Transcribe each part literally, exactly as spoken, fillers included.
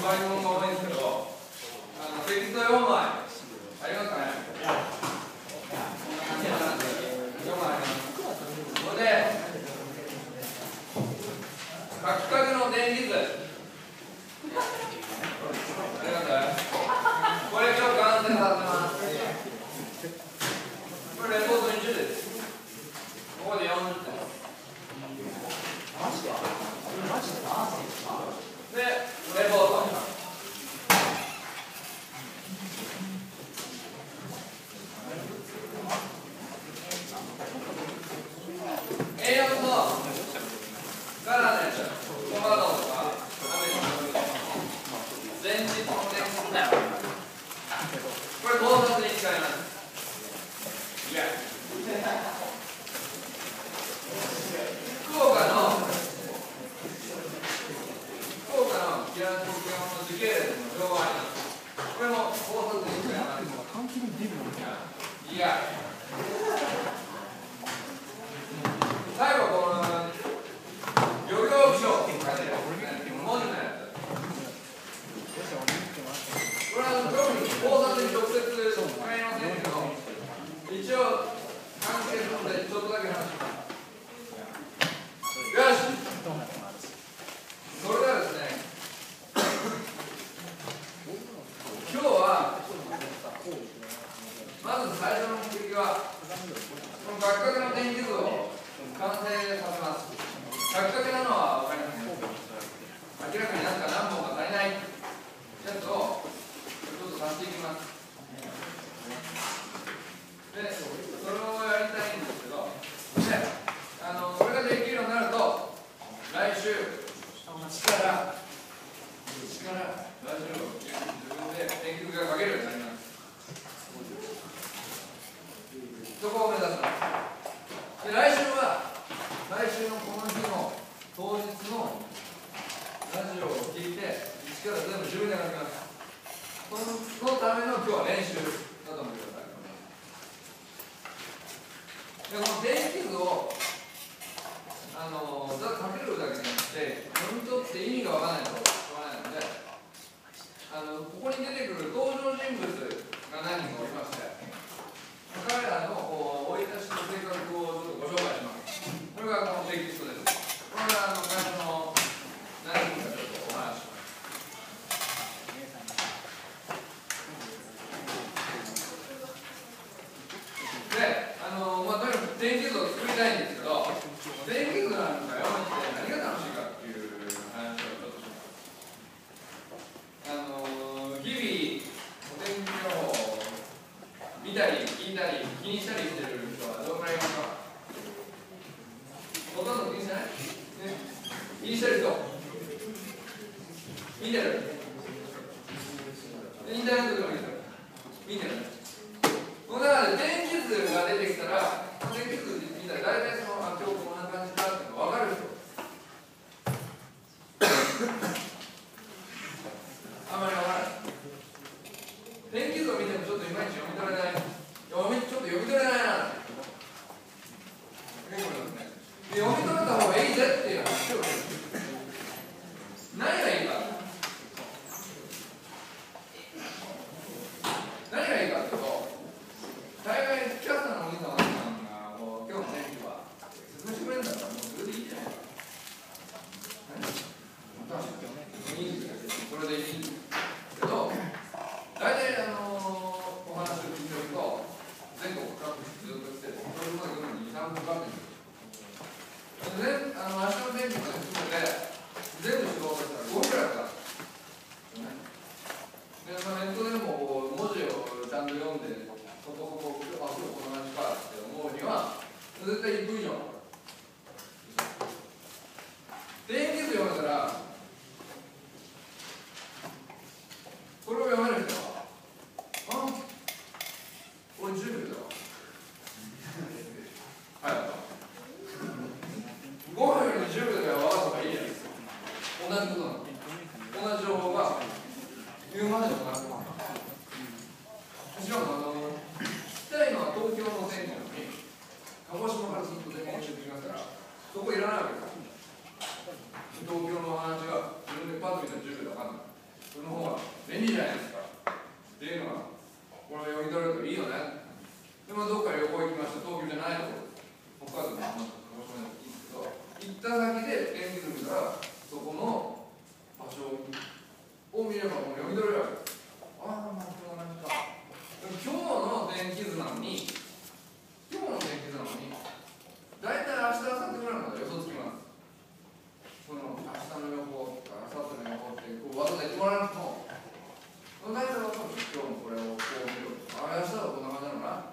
まりものが多いんですけど、あのテキストよんまいありますかね。こんな感じなんでよんまいあります。これで書きかけの電気図あります。これ今日完成させます。これレポートにじゅうです。ここでよんじゅってます。マジでマジでで、レポート。エーよん のカラーのやつ、トマトとか、アメリカの前日の電気だよ。これ、考察に使います。いや。福岡の福岡のキラー東京の時系列の両割なんです。これも考察に使います。いや。最後この漁業気象って書いてある文字のやつ。これは特に考察に直接使いませんけど、一応関係するのでちょっとだけ話します。よし。それではですね、今日はまず最初の目的はこの書きかけの電気図を完成させます。書きかけなのは分かりますね。明らかになんか何本か足りないやつをちょっと足していきます。で、それをやりたいんですけど、で、あのこれができるようになると、来週、一から、一からラジオを自分で電気図が書けるようになります。そこを目指します。で、来週は、来週のこの日の当日のラジオを聞いて、一から全部自分で書きます。そのための今日は練習だと思ってください。で、この電気図をあのただ書けるだけじゃなくて、読み取って意味が分からないとしょうがないので、あのここに出てくる登場人物が何人かおりまして、彼らの生い立ちと性格をちょっとご紹介します。これがこのテキストです。これがあの最初の何人かちょっとお話しします。で、あのまあ、とにかく電気図を作りたいんですけど、電気図なんか読むって何が楽しいかっていう話をちょっとします。あの日々お天気予報を見たり聞いたり気にしたりしてる人はどのくらいいますか？ほとんど気にしてない？ね、気にしてる人見てる？インターネットでも見てる？見てる？この中で天気図が出てきたら、天気図見たら大体その、あ、今日こんな感じだっていうのが分かる人あんまり分からない。天気図を見てもちょっといまいち読み取れない。読みちょっと読み取れないな。結構ですね。で、読み取れた方がいいぜっていう話をする。何がいいか。何がいいかっていうと、大概キャスターのお兄さんがこう今日の天気は説明してくれるんだから、もうそれでいいじゃないですか。いいんですよ。それでいいんですけど、大体あのお話を聞いてると、全国各地ずっと来て、それまで読むのにに、さんぷんかかってるんですよ。で、あの明日の天気まで含めて、全部仕事したらごふんくらいかかる。で、まあ、ネットでも文字をちゃんと読んで、そこそこ、あ、今日こんな感じかって思うには、絶対いっぷん以上かかる。天気図読めたら、これを読める人は、あ、俺じゅうびょうだわ。はい。ごふんよりじゅうびょうで分かった方がいいじゃないですか。同じことなの。同じ情報が言うまでもなく、もちろんあの聞きたいのは東京の天気なのに、鹿児島からずっと全部教えてきますから、そこいらないわけです。東京の話が自分でパッと見たらじゅうびょうで分かんない。そその方が便利じゃないですかっていうのは、これを読み取るといいよね。でもどっか旅行行きました、東京じゃないところ、北海道でも鹿児島でもいいんですけど、行った先で天気図見たら、そこの場所を見ればもう読み取れるわけです。ああ、まあ、こんな感じか。でも今日の天気図なのに、今日の天気図なのに、大体明日、明後日ぐらいまで予想つきます。その明日の予報とか、明後日の予報ってこうわざわざ言ってもらわなくても、大体分かるんですよ。今日もこれをこう見る。あれ、明日はこんな感じなのな。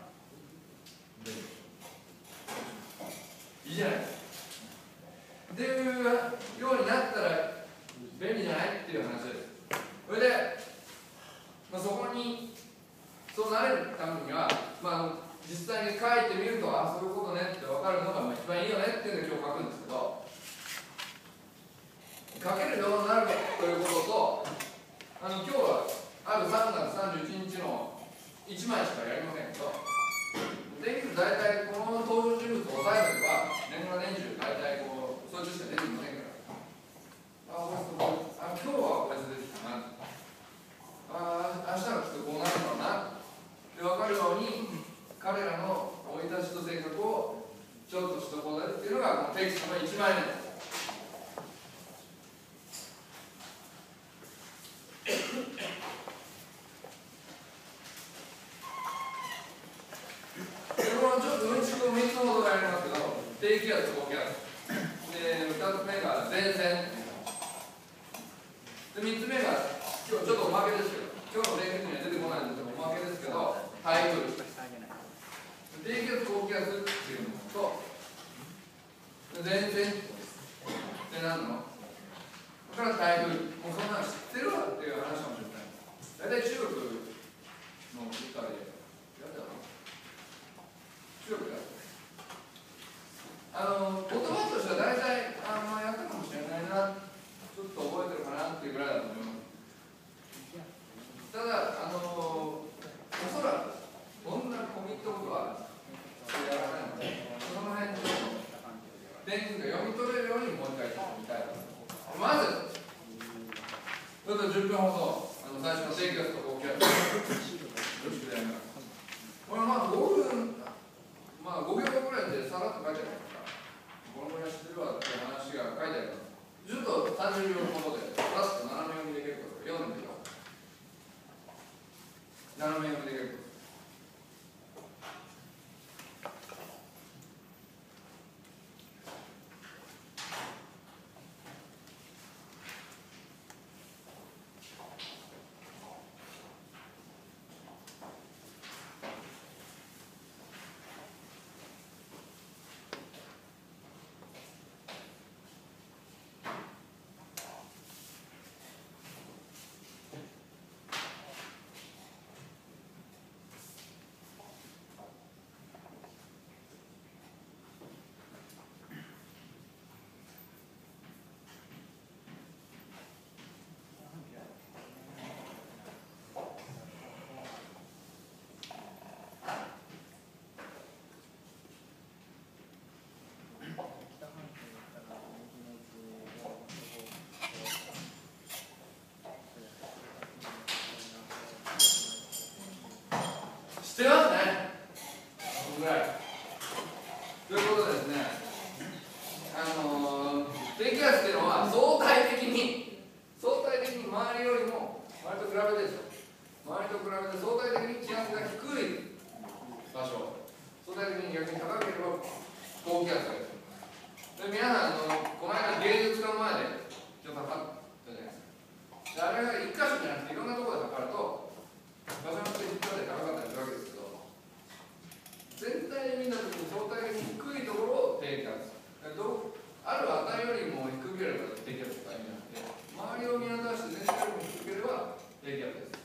いいじゃないですか。っていうようになったら便利じゃないっていう話です。それで、まあ、そこにそうなれるためには、まあ、実際に書いてみると、ああ、そういうことねって分かるのが一番いいよねっていうのを今日書くんですけど、書けるようになるということと、あの今日はあるさんがつさんじゅういちにちのいちまいしかやりませんけど、天気図大体この登場人物を押さえてれば、年が年中大体こう、そういうしか出てきませんから。あ、これあ、今日はこれ出てきたな。あ、明日はきっとこうなるだろうな。で、分かるように、彼らの生い立ちと性格をちょっとしとこうねっていうのが、このテキストのいちまいめです。みっつほどがありますけど、低気圧、高気圧。で、ふたつめが前線。で、みっつめが、今日ちょっとおまけですけど、今日の天気図には出てこないんですけど、おまけですけど、台風。低気圧、高気圧っていうのと、前線って何の？だから台風。もうそんなの知ってるわっていう話かもしれない。大体中国の理科でやったの？中国でやった。あの言葉としては大体あのやったかもしれないな、ちょっと覚えてるかなっていうぐらいだと思います。ただ、あのおそらくこんなコミットことはやらないので、その辺の天気が読み取れるようにもう一回見たいと思います。まず、ちょっとじゅっぷんほど、あの最初の低気圧と高気圧、よろしくやります。これまあごふん、まあごびょうぐらいでさらっと書いてあります。このぐらい知ってるわっていう話が書いてあります。ちょっとさんじゅうびょうほどで、パラッと斜め読みできることを読んでみてください。斜め読みできること。知ってますね。このぐらい。ということでですね、あのー、低気圧っていうのは相対的に、相対的に周りよりも、周りと比べてですよ。周りと比べて相対的に気圧が低い場所、相対的に逆に高ければ高気圧がです。で、皆さん、あのこの間芸術館前でちょっと測ったじゃないですか。で、あれが一箇所じゃなくていろんなところで測ると、場所によって実はで高かったりするわけですけど、全体で見たときに相対的に低いところを低気圧。ある値よりも低ければ低気圧とか意味なくて、周りを見渡して全体よりも低ければ低気圧です。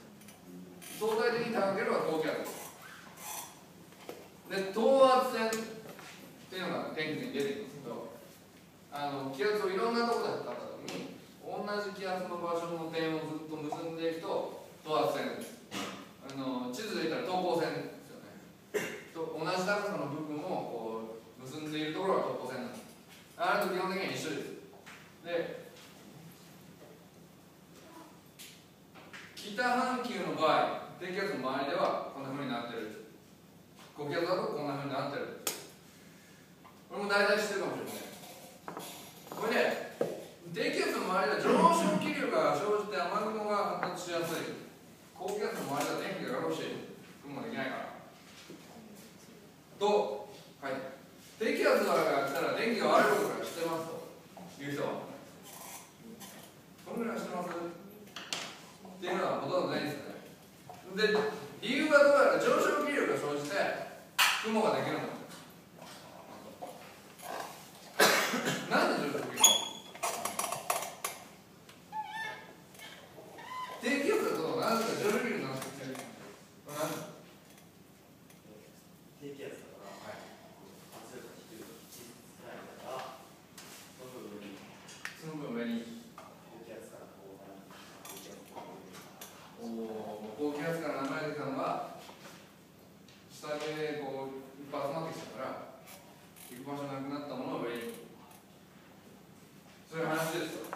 相対的に高ければ高気圧です。で、等圧線っていうのが天気図に出てきますけど、あの気圧をいろんなところで測ったときに、同じ気圧の場所の点をずっと結んでいくと等圧線です。あの地図で言ったら等高線ですよね。と同じ高さの部分をこう結んでいるところが等高線なんです。あれと基本的には一緒です。で、 北半球の場合、低気圧の周りではこんな風になってる。高気圧だとこんな風になってる。これも大体知ってるかもしれません。これね、低気圧の周りは上昇気流が生じて雨雲が発達しやすい。高気圧の周りは天気がよろしい。雲ができないから。と、はい。低気圧が来たら天気が悪いことから知ってますという人は、このぐらい知ってますっていうのはほとんどないんですよね。で、理由はどうやら上昇気流が生じて雲ができるの。なんで上昇気流？低気圧だとなぜか上昇気流になってきてる。 低気圧だから、はい、圧力が低いと地質つらいから、その分上に、 その分上に高気圧からこうなる、高気圧からこうお高気圧から流れてきたのが下でこういっぱい集まってきたから行く場所なくなったものを上に、そういう話ですよ。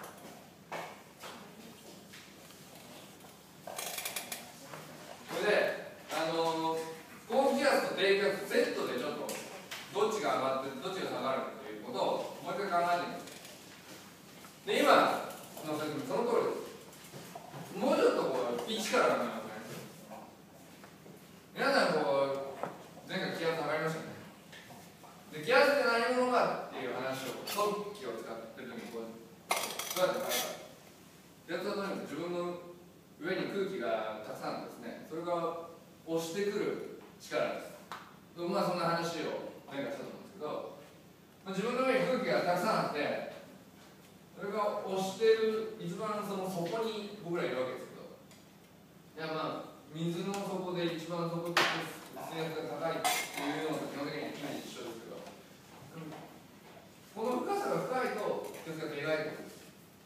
それであの高気圧と低気圧セットでちょっとどっちが上がってどっちが下がるかということをもう一回考えてみます。で今の説明その通りです。もうちょっとこういちから考えますね。皆さんこう前回気圧測りましたね。で気圧って何者かっていう話を速記を使ってる時にこうどうやって測るか。気圧はとにかく自分の上に空気がたくさんあるんですね。それが押してくる力です。まあそんな話を前回したと思うんですけど、まあ、自分の上に空気がたくさんあってそれが押してる一番その底に僕らいるわけですけど、いやまあ水の底で一番底って水圧が高いっていうのと基本的には一緒ですけど、この深さが深いと気圧がでかいってことです。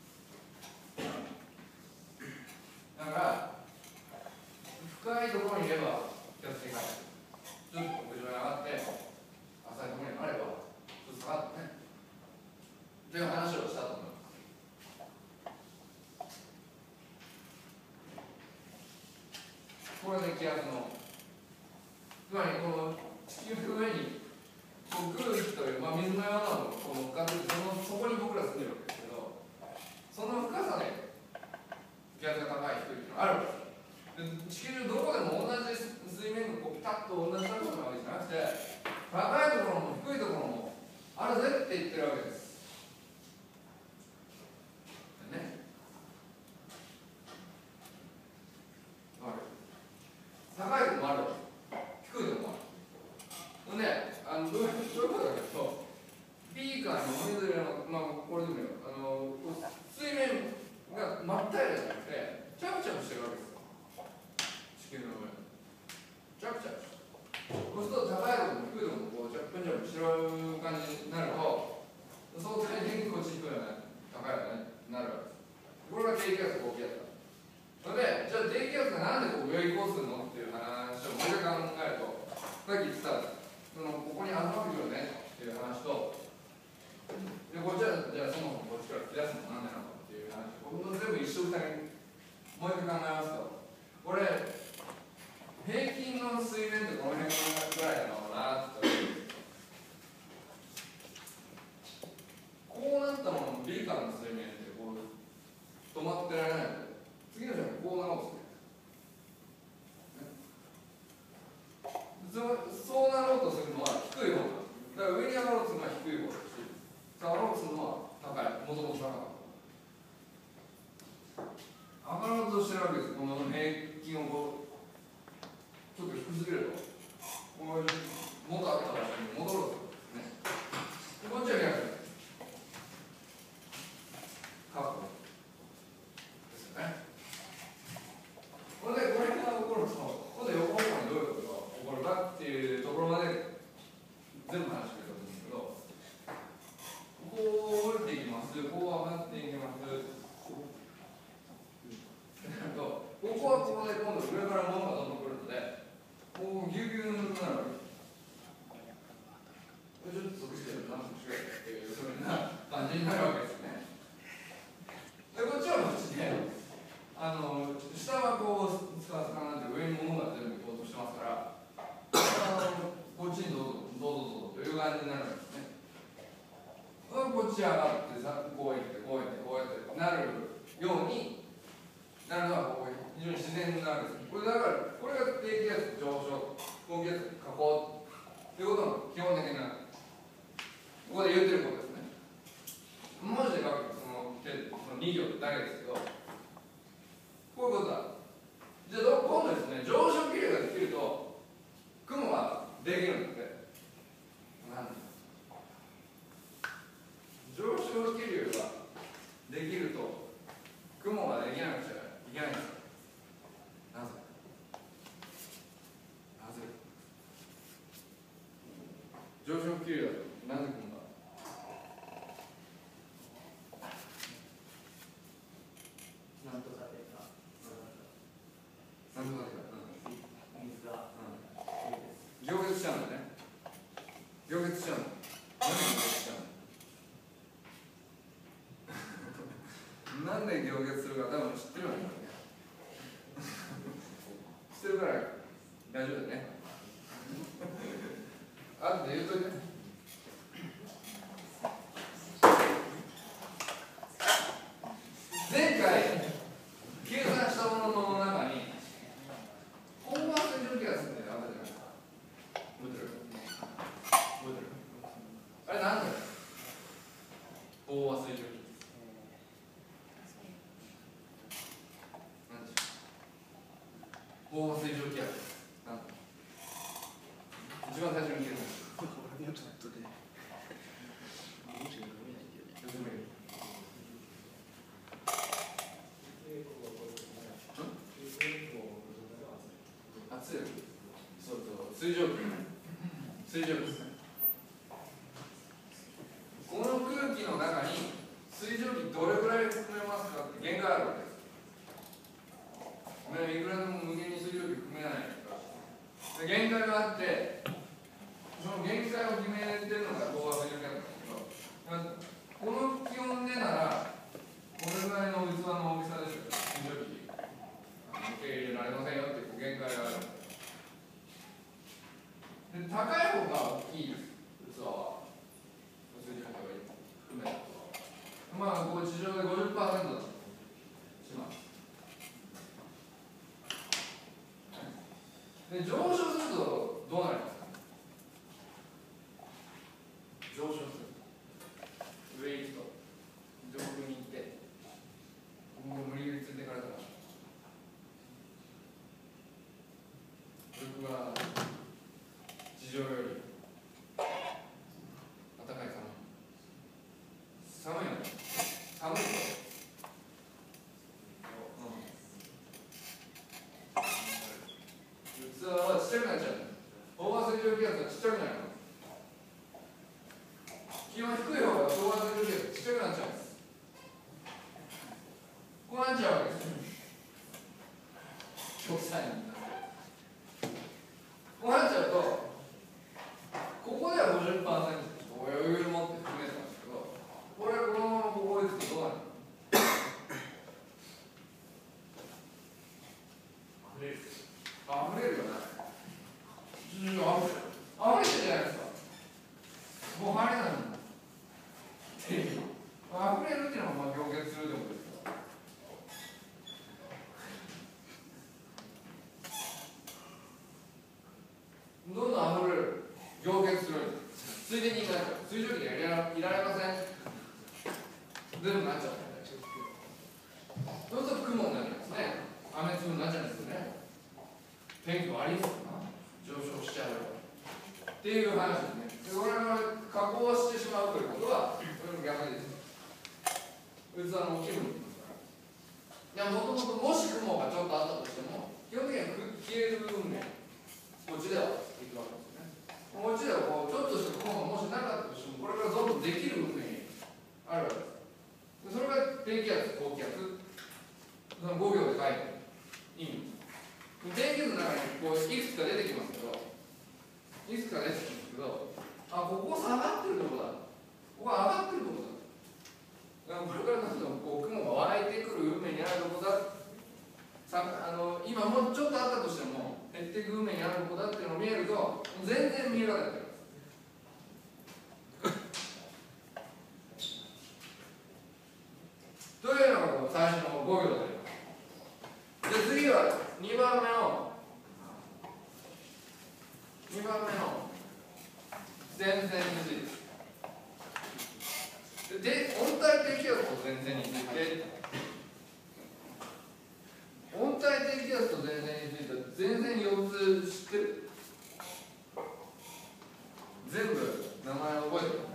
だから深いところにいれば気圧でかい。ちょっと屋上に上がって浅いところにあればちょっと下がってねという話をしたと思います。これで気圧のつまりこの地球の上にこう空気という、まあ、水のようなものをこう乗っかってそのそこに僕ら住んでるわけですけど、その深さで気圧が高い低いっていうのがあるわけです。地球上どこでも同じ水面がこうピタッと同じ高さなわけじゃなくて、高いところも低いところもあるぜって言ってるわけです。でね、高いところもあるわけ、低いところもある。でね、あのどういうどういうことかというと、ビーカーにお水入れの、まあ、これでもいいよ、あの水面が真っ平らじゃなくて、チャプチャプしてるわけですよ。地球の上チャプチャプそうすると高いところも低いところもこうチャプチャプしてる感じになると相対的にこっち低いよね高いよねなるわけです。これが低気圧高気圧だ。それでじゃあ低気圧がなんでこう上移行するのっていう話をもう一回考えると、さっき言ってたそのここに集まってくるよねっていう話と、でこっちはじゃあそもそもこっちから吹き出すのは何なのかっていう話、僕も全部一緒くたにもう一回考えますと、これ平均の水面ってこの辺ぐらいなのかなってこうなったもののビーカーの水面ってこう止まってられないので次の瞬間こうなろうとする。そうなろうとするのは低い方だ。だから上に上がろうとするのは低い方だし、下がろうとするのは高い、もともと高かった。上がろうとしてるわけです。この平均をこうちょっと低すぎると、こういう元あった場所に戻ろうとするんですね。でこっちは逆カップですよね。これでこれが起こると、今度横方向にどういうことが起こるかっていうところまで全部話してくれたんですけど、こう降りていきます、こう上がっていきます。なると、ここはここで今度上から物がどんどん来るので、こうぎゅうぎゅうになるわけです。 ち上がってさ、こうやってこうやってこうやってなるようになるのはこう非常に自然なわけです。これだからこれが低気圧上昇、高気圧下降ということの基本的なここで言ってることですね。文字で書くそのそのに行だけですけど、こういうことだ。じゃあ今度ですね、上昇気流ができると雲ができるんで、なんで上昇気流ができると雲ができなくちゃいけないんですよ。なぜなぜ上昇気流だとなぜ雲がなんとかでか、 なんとかでか、 水が、 行月しちゃうんだね。行月しちゃうの。何で行月しちゃうのなんで行月するか多分知ってるわけだね。知ってるから大丈夫だね。あとで言うといて。前回計算したものの中に飽和水蒸気圧ってあったじゃないですか。覚えてる？覚えてる？あれなんだよ。飽和水蒸気。なんでしょう。飽和水蒸気圧。なんだ。一番最初に聞いたの。圧力。そうそう。水蒸気。水蒸気ですね。この空気の中に水蒸気どれぐらい含めますかって限界あるわけです。いくらでも無限に水蒸気含めないから限界があって、その限界を決めてるのが飽和水蒸気なんですけど、この気温でならこれぐらいの器の大きさでしょ。水蒸気受け入れられませんよっていう限界がある。で高い方が大きい器は水蒸気が含めたとまあこう地上で ごじゅっパーセント だとします。で上昇するとどうなりますか。上昇する上行くと上空に行ってここ無理やりついてからだから僕は地上より暖かい寒い寒いよね。寒いと、うん、器はちっちゃくなっちゃう。飽和水蒸気圧はちっちゃくなる。気温低い方が飽和水蒸気圧がちっちゃくなっちゃうんです。こうなっちゃうわけです。極端にこうなっちゃうと、ここでは ごじゅっパーセント 余裕持って含めてますけど、これこのままここへ行くとどうなるの。 溢れる。 溢れるよね。溢れる。溢れてるじゃないですか。もう入れないもん。溢れるっていうのはまあ凝結するってことですよ。どんどん溢れる。凝結する。水滴になっちゃう。水蒸気がいらいられません。全部なっちゃう。そうすると雲になるんですね。雨粒になっちゃうんですよね。天気悪いですよな。上昇しちゃうっていう話ですね。でこれが加工してしまうということは、これも逆にです。器の大きい部分ですから。いや、もともともし雲がちょっとあったとしても、基本的には消える運命、こっちではいくわけですよね。こっちではこうちょっとした雲がもしなかったとしても、これからどんどんできる運命にあるわけです。それが低気圧、高気圧、そのご行で書いてる意味。低気圧の中にこういくつか出てきますけど、いくつか出てきますけど、あ、ここ下がってるところだ。ここ上がってるところだ。これからどんどんこう雲が湧いてくる運命にあるところだ。さあの今もうちょっとあったとしても、減っていく運命にあるところだっていうのを見えると、全然見え方が違います。 うにばんめのにばんめの前線についてで温帯低気圧と前線について温帯低気圧と前線については前線よっつ知ってる？全部名前覚えてる？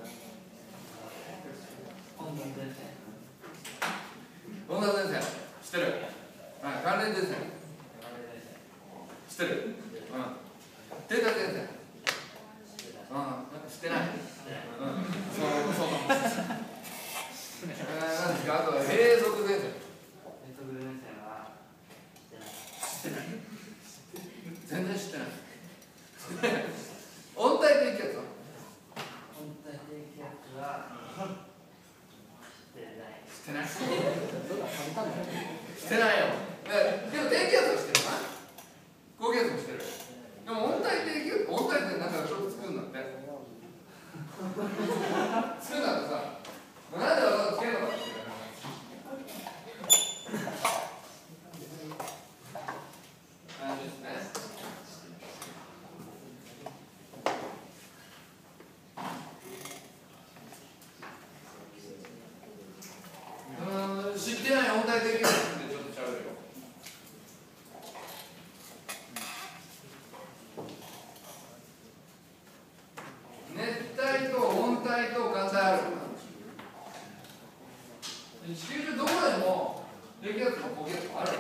温暖前線。 温暖前線知ってる？はい、寒冷前線知ってる？うん。低体前線。うん、知ってない。うん、そうそうかもしれない。えー、何ですか？あとは閉塞前線。 閉塞前線は知ってない。 全然知ってない。温帯低気圧は？ 温帯低気圧は知ってない。 知ってない。してないよ。でも低気圧は知ってるな。高気圧も知ってる。でも温帯低気圧、温帯ってなんかちょっと作るんだって。作るんだってさ、なんでわざわざつけるのかっていう感じですね。うん、知ってない温帯低気圧ってちょっとちゃうよ。熱帯と温帯と寒帯ある。地球上どこでも低気圧も高気圧もある。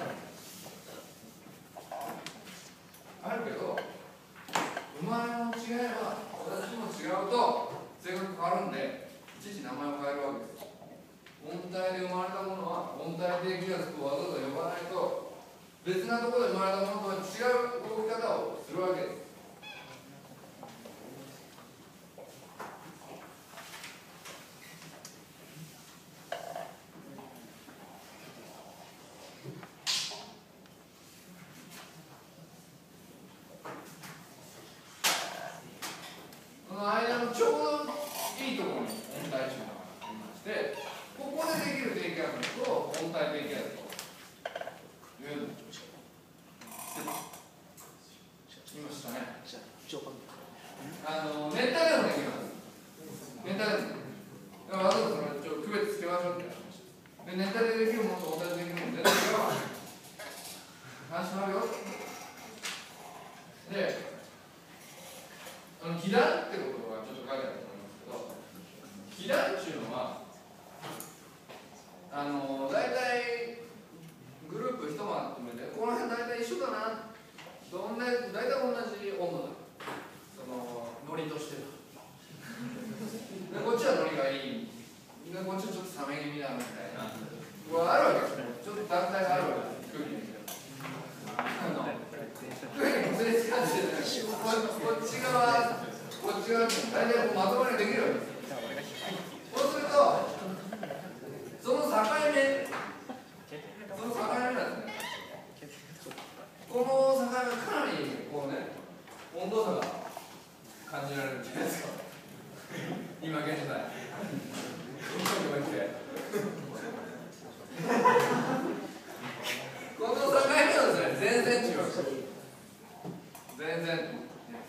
あるけど、生まれの違いは私も違うと性格変わるんで、いちいち名前を変えるわけです。温帯で生まれたものは温帯低気圧とわざわざ呼ばないと、別なところで生まれたものとは違う動き方をするわけです。この間のちょうどいいところに温帯地方がありまして、ここでできる低気圧と温帯低気圧というのを言いましたね。あの熱帯でもできます。熱帯でもできます。だからわざわざそれちょっと区別つけましょうって話で、熱帯でできるものと温帯でできるもの全然違うわ。話もあるよ。で、あの気団ってことがちょっと書いてあると思いますけど、気団っていうのはあの大体グループ一回まとめて、この辺大体一緒だな、どんな大体同じ温度だ、そのノリとしては。でこっちはノリがいい、でこっちはちょっと冷め気味だみたいな、これあるわけですよ。ちょっと団体があるわけです、空気に。あの空気に全然感じてない。こっち側こっち側に大体こうまとまりができるわけです。そうするとその境目、その境目なんですね。この境目がかなりこうね、温度差が感じられるんじゃないですか。今現在。この境目はですね、全然違う。全然。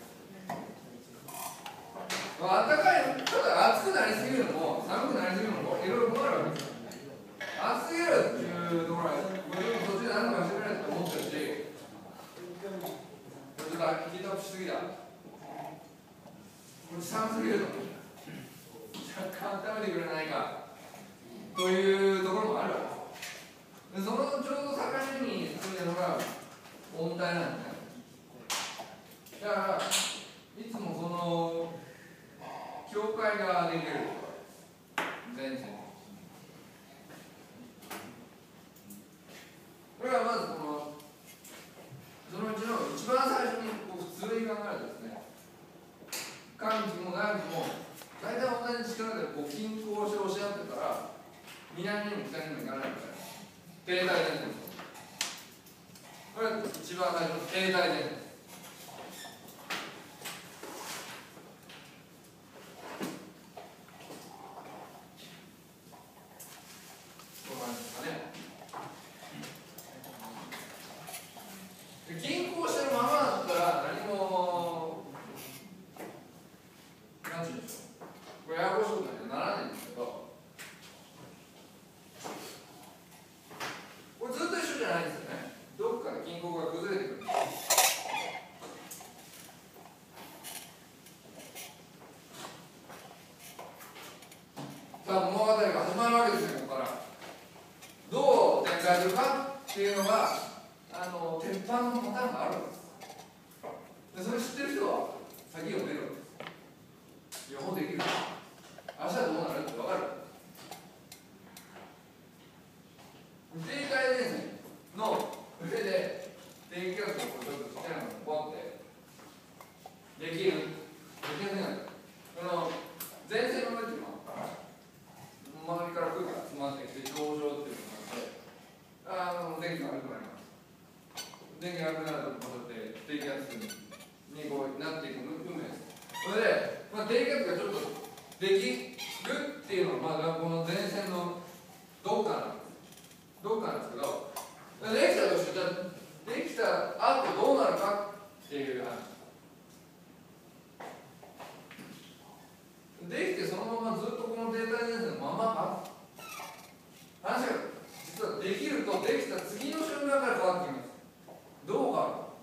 あったかい、ただ暑くなりすぎるのも寒くなりすぎるのもいろいろ困るわけですよ。暑すぎるっていうところは、途中で何とかしてくれって思ってるし、ちょっとヒートアップしすぎだ。寒すぎると、若干温めてくれないかというところもあるわけです。でそのちょうど境目に住んでるのが温帯なんですね。だからいつもその境界ができる前線。これはまずこのそのうちの一番最初にこう普通に考えるとですね、寒気も暖気も大体同じ力でこう均衡して押し合ってたら南にも北にも行かないみたいな停滞前線です。これは一番最初の停滞前線です。こうなんですかね。 いうのがあの鉄板のパターンがあるんです。でそれ知ってる人は先読めるわけです。予報できる。明日どうなるって分かる。低海前線の上で低気圧をちょっとちっちゃいのがポンってできる。できやすいんだ。この前線の上っていうのは周りから空気が集まってきて上昇っていうのがあって、あの電気が悪くなります。電気が悪くなるとこうやって低気圧にこうなっていく運命です。それで、まあ、低気圧がちょっとできるっていうのは、まあ、この前線のどっかなんです。どっかなんですけど、できたとして、じゃあできた後どうなるかっていう話。できてそのままずっとこの停滞前線のままか話が実はできるとできた次の瞬間から変わってきます。どう変わるか。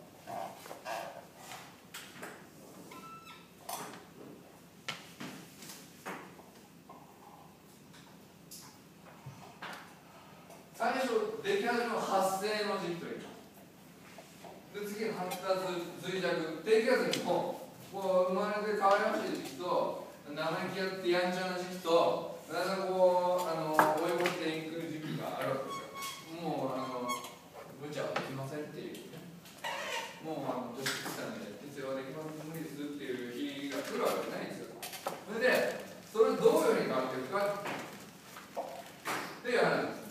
最初出来始めの発生の時期というで次の発達衰弱低気圧にもこう生まれて可愛らしい時期と生意気やってやんちゃな時期とだんだんこうあの追い越していく時期があるわけですよ。もうあの無茶はできませんっていう、もうあの年来たんで実用はできません無理ですっていう日が来るわけじゃないんですよ。それでそれをどういうふうに変わっていくかっていう話です。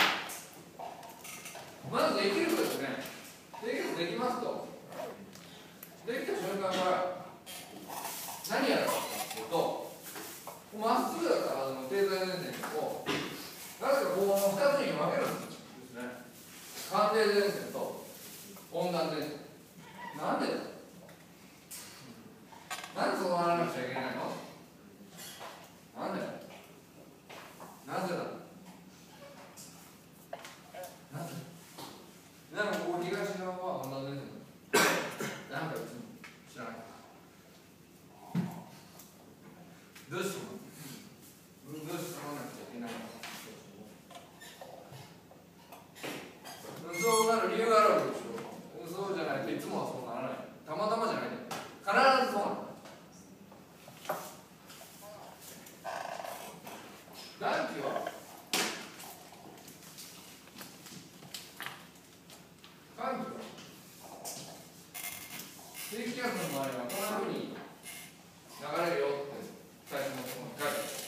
まずできるとですね、できるとできますとできた瞬間から何やるかというと、まっすぐだったはずの停滞前線をなぜかこうふたつに分けるんですね。寒冷前線と温暖前線。なんでだなんでそうならなくちゃいけないの。なんでなぜだなぜなんかここ東側は温暖前線なんか知らない。どうしてもどうしてもなくちゃいけないの。そうなる理由があるわけでしょ。そうじゃないといつもはそうならない。たまたまじゃない。必ずそうなる。暖気は寒気は低気圧の周りはこんなふうに流れるよって最初のところに書いてある。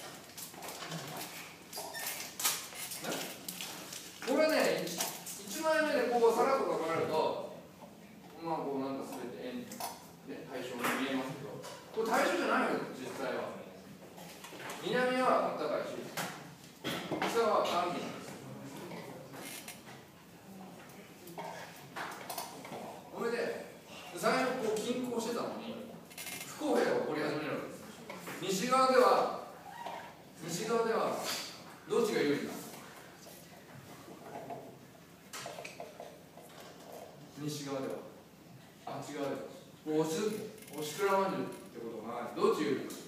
これね、いちまいめでこうさらっと書かれると、まあこうなんかすべて円、ね、対象に見えますけど、これ対象じゃないわけです、実際は。南は暖かいし、北は寒気なんです。それで、最初こう均衡してたのに、不公平が起こり始めるわけです。西側では、西側では、どっちが有利か。西側では、あっち側では、押し押しくらまんじゅうってことがどっち有利か。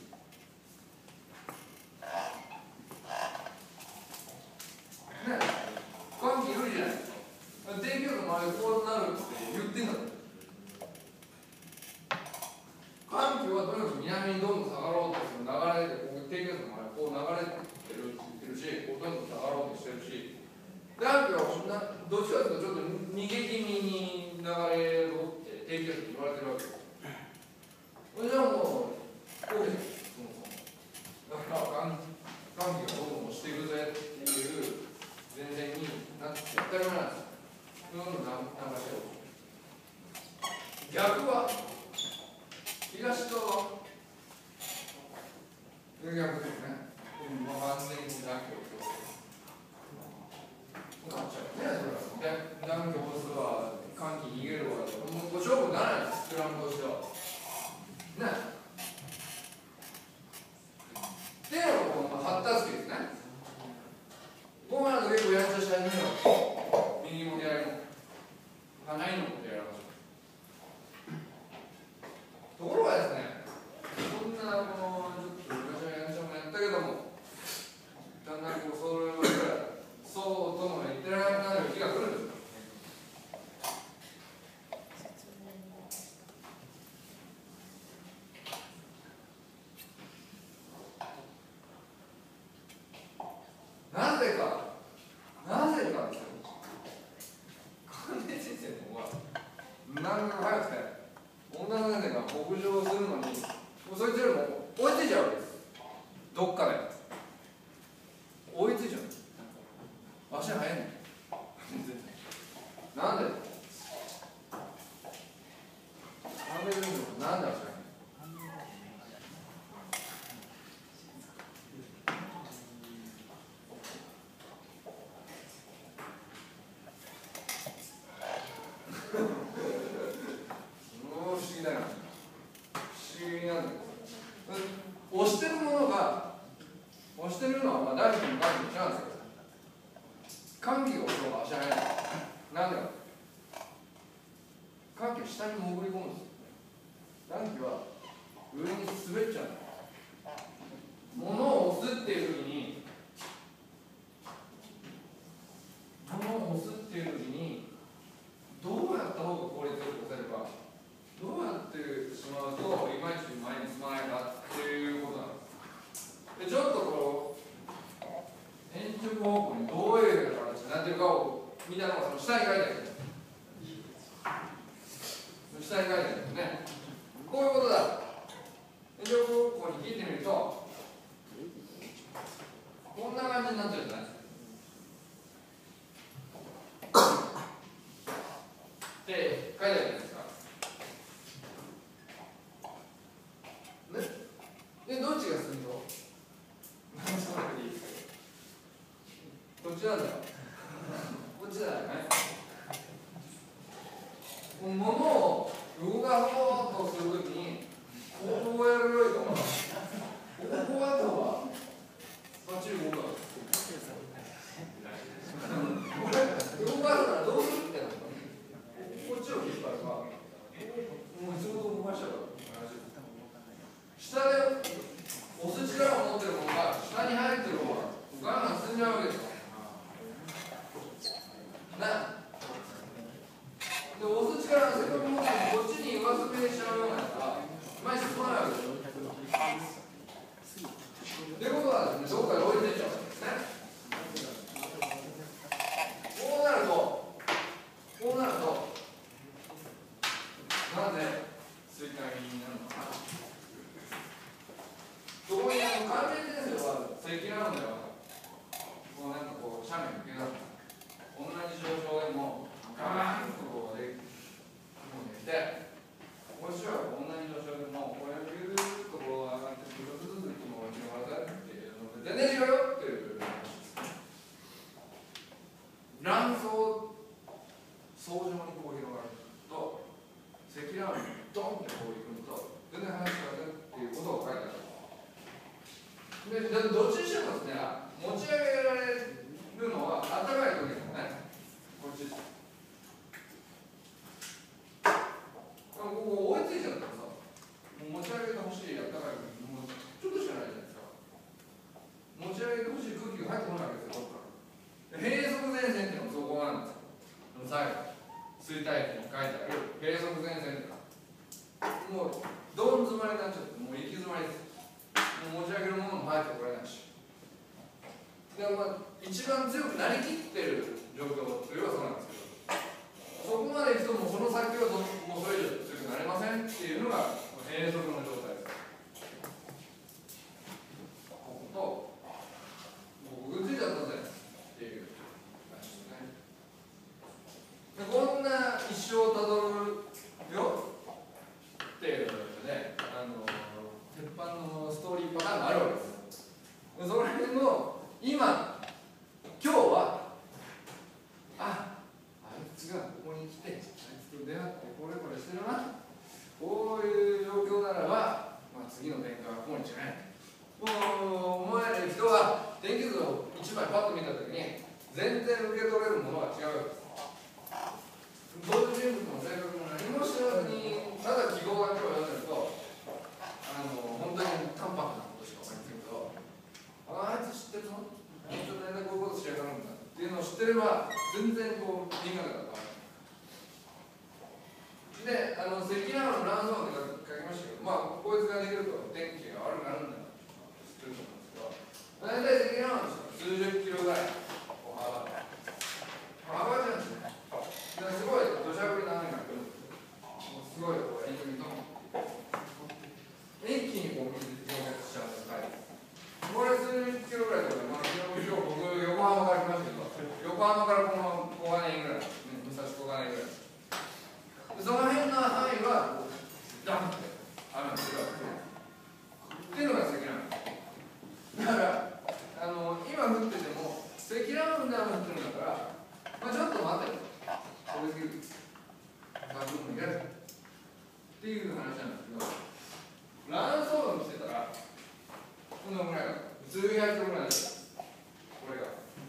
ね、寒気有利じゃないですか。低気圧の周りこうなるって言ってんだから。寒気はとにかく南にどんどん下がろうとする流れで、こう低気圧の周りこう流れてるって言ってるし、こうどんどん下がろうとしてるし、暖気はどっちかというとちょっと逃げ気味に流れろって低気圧って言われてるわけです。それじゃあもう、こうですよ、そもそも。だから寒気がどんどん押していくぜっていう前線になって当たり前なんですよ。どんどん流しておく。逆は、東側は逆ですね。もう完全に暖気をなっちゃうね、それは。で、暖気を押すわ、寒気逃げるわ、もう勝負にならないです、スクラムとしては。ね。っていうのがこの発達期ですね。ここまで結構やんちゃし始めるわけ。右も左も。花いのことやらましょう。ところがですね、こんなこのちょっと昔はやんちゃもやったけども、だんだんこうそれをそうとも言ってられなくなる日が来るんですよ。 南が速くて温暖な前線が北上するのにもうそいつよりも追いついちゃうわけです。どっかで追いついちゃう。足速いんだよなんでなんでなんで足速いの。押してるものが押してるのはまあ大気も寒気も違うんですよ。寒気が押すのが足速い。なんでか。寒気は下に潜り込むんですよ。暖気は上に滑っちゃう。物を押すっていう時に物を押すっていう時にどうやった方が効率よく押せるか、どうやってしまうといまいち前に進まないかっていうことなんです。でちょっとこう鉛直方向にどういう形になっているかをみたいなのがその下に書いてある。下に書いてあるんですね。こういうことだ。鉛直方向に聞いてみるとこんな感じになってるじゃないですか。で書いてあるじゃないですか。で、どっちが進むとこっちなんだよ。こっちだよね。物を動かそうとするときに、こうやるよりかは、こうやった方が、バッチリ動くわけです。これ、動かすならどうするってなったの？こっちを引っ張るか、もう仕事を動かしちゃうから。下で押す力を持ってるものが下に入ってる方がガンガン進んじゃうわけですよ。なで押す力がせっかく持ってるこっちに上滑りしちゃうようなやつは前に進まないわけですよ。ということはですね、どこかで置いてっちゃうわけですね。こうなるとこうなるとなぜ水解になるのかな。そこにあの関連転生は積乱雲ではもうなんかこう斜面抜け出す。同じ上昇でもガーンとこうで雲にしてこっちは同じ上昇でもこれをギューッとこう上がってずっとずつ雲が広がるっていうので全然違うよっていう乱層層状にこう広がると積乱雲にドンってこう行くのと全然話が違うっていうことを書いてある。でどっちにしてもですね、持ち上げられるのは暖かい時ですよね。こっちです。ここ追いついちゃったらさ、もう持ち上げてほしい暖かい時もうちょっとしかないじゃないですか。持ち上げてほしい空気が入ってこないわけですよ、どっから。閉塞前線っていうのもそこなんですよ。最後、衰退期に書いてある閉塞前線ってもうどん詰まりになっちゃって、もう行き詰まりです。持ち上げるものも入ってこれないし、でまあ、一番強くなりきってる状況というのはそうなんですけど、そこまでいくともうその先はどもうそれ以上強くなれませんっていうのが閉塞の状態です。ここともうくっついちゃったぜっていう感じですね。でこんな一生をたどるよっていうので、ね、あの鉄板のストーリーパターンがあるわけです。その辺の今今日はああいつがここに来てあいつと出会ってこれこれしてるな、こういう状況ならば、まあ、次の展開はこうに違いない。もう思える人は天気図をいちまいパッと見たときに全然受け取れるものが違うわけです。どういう人物の性格も何も知らずにただ記号だけを読んでるとあの本当に淡白なことしか分かりませんけど、あいつ知ってるぞ、あいつ大体こういうことしやがるんだっていうのを知ってれば全然こう見方が変わる。で、あの積乱雲の乱層って書きましたけど、まあこいつができると天気が悪くなるんだよ知ってると思うんですけど、大体積乱雲の数十キロぐらいこう幅幅じゃんですね。すごい土砂降りの雨が来るんですよ。 さんぶんのいらずっていう話なんですけど、乱走路にしてたらこのぐらいだ、数百キロぐらいですこれが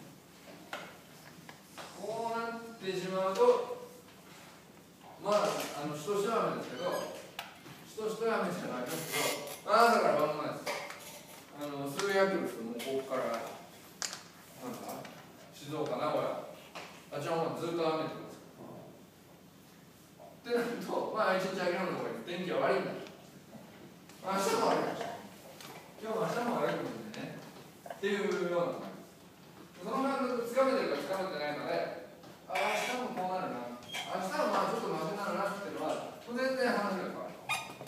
こうなってしまうと、まああのしとしと雨ですけど、しとしと雨じゃないですけど、朝から晩までです。あの数百キロですと、もうここからなんか静岡、名古屋、あっちの方までずっと雨ってことです。ってなると、まあ一日あげるのとか天気は悪いんだ。明日も悪いかもしれない。今日も明日も悪いかもしれないね。っていうような感じ。その感覚つかめてるかつかめてないかで、あ明日もこうなるな、明日もまあちょっとマシになるなっていうのは、全然話が変わる。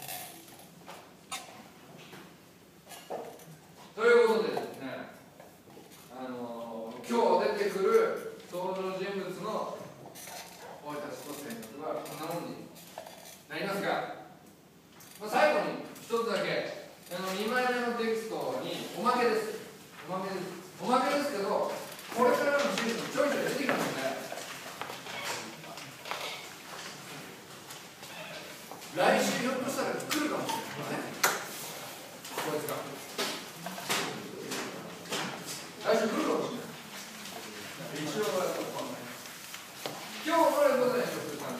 ということでですね、あのー、今日出てくる登場人物の大分千歳選手はこんなもんになりますが、まあ、最後に一つだけ、あのにまいめのテキストにおまけです。おまけです。おまけですけど、これからのシーズンちょいちょい出てきますので、来週ひょっとしたら来るかもしれないね。こいつが。来週来るかもしれない。一応は今日これどうでしょうか。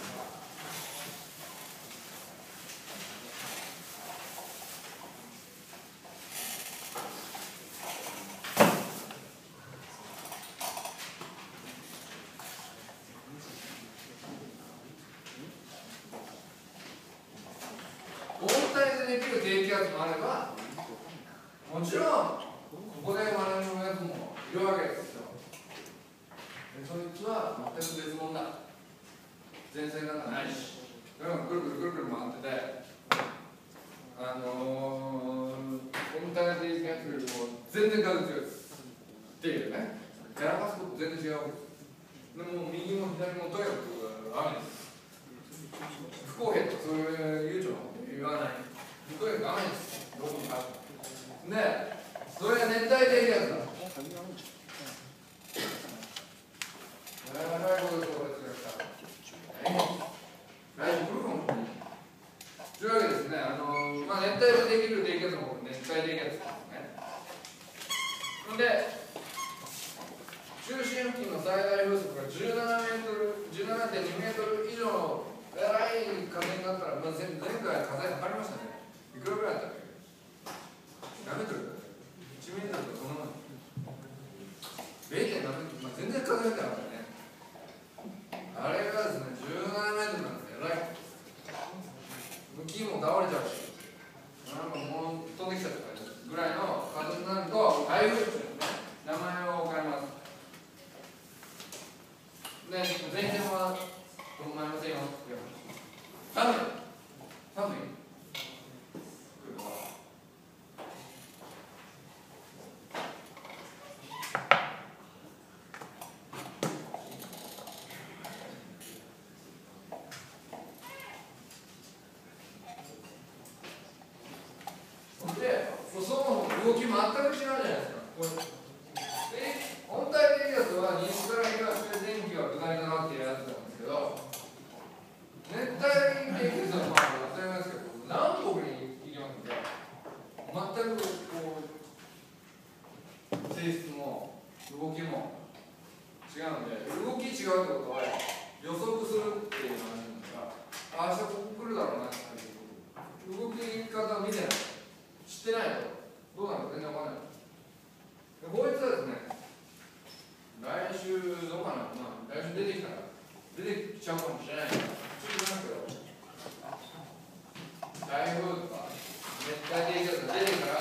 温帯でできる低気圧もあれば、もちろんここで学ぶやつもいるわけですよ。でそいつは全く別物だ。前線なんかないし、ぐるぐるぐるぐるぐる回ってて、あのー、温帯低気圧よりも全然風強いっていうね。やらかすこと全然違うわけです。でも右も左もとにかく雨です。不公平とかそういう悠長なこと言わない。とにかく雨です。どこにある。で、それが熱帯低気圧だ。長いことそうですが、来週来るかもしれない。というわけですね、あのーまあ、熱帯でできる低気圧のこと、熱帯低気圧ですね。で、中心付近の最大風速がじゅうななメートル、じゅうななてんにメートル以上のえらい風になったら、まあ、前前回風測りましたね。いくらぐらいだったっけ？何メートルだったっけ？いちメートルとそのまま。れいてんななメートル、まあ、全然風が出てなかったね。あれがですね、じゅうななメートルなんですよ。えらい。木も倒れちゃうし、なんかもう飛んできちゃったぐらいの風になると、台風っていうね、名前を変えます。で、前線はどうもありませんよ。寒い。寒い。で、その動き全く違うじゃないですか。これで温帯低気圧は西から東で天気が下り坂っていうやつなんですけど、熱帯低気圧はまあ当たり前ですけど、南北に行きますので、全くこう性質も動きも違うので、動き違うってことは予測するっていう話なんですが、あ、明日ここ来るだろうなって動き方を見てない。知ってないとどうなるか全然わからない。こいつはですね、来週どうかな、まあ、来週出てきたら出てきちゃうかもしれないから、ちょっと言いますけど、台風とか熱帯低気圧が出てから、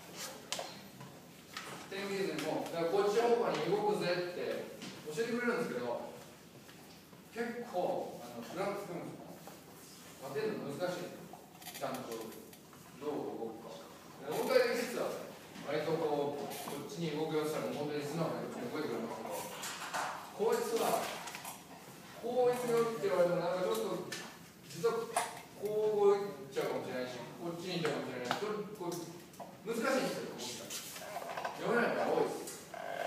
天気図にも、だからこっち方向に動くぜって教えてくれるんですけど、結構、あのフランス君、当てるの難しい。ちゃんとどう動くか。温帯低気圧は割とこう、こっちに動くようとしたら、本当に素直にこっちに動いてくるんですけど、こいつは、こう行くよって言われても、なんかちょっと、実はこう動いちゃうかもしれないし、こっちに行っちゃうかもしれないし、ちょっとこう難しいんですよ、読めないから多いです。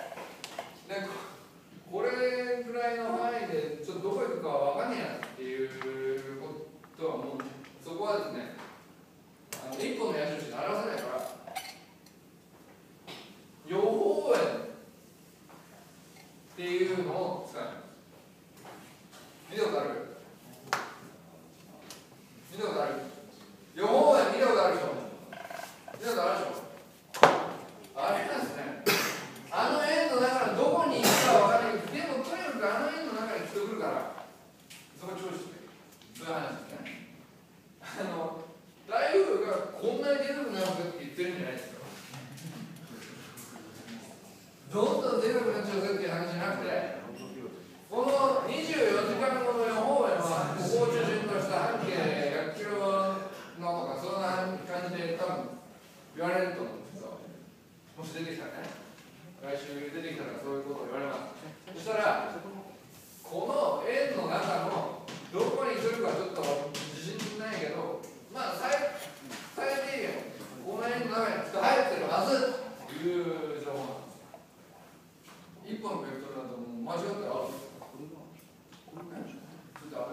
で、これぐらいの範囲で、ちょっとどこ行くかは分かんねえなっていう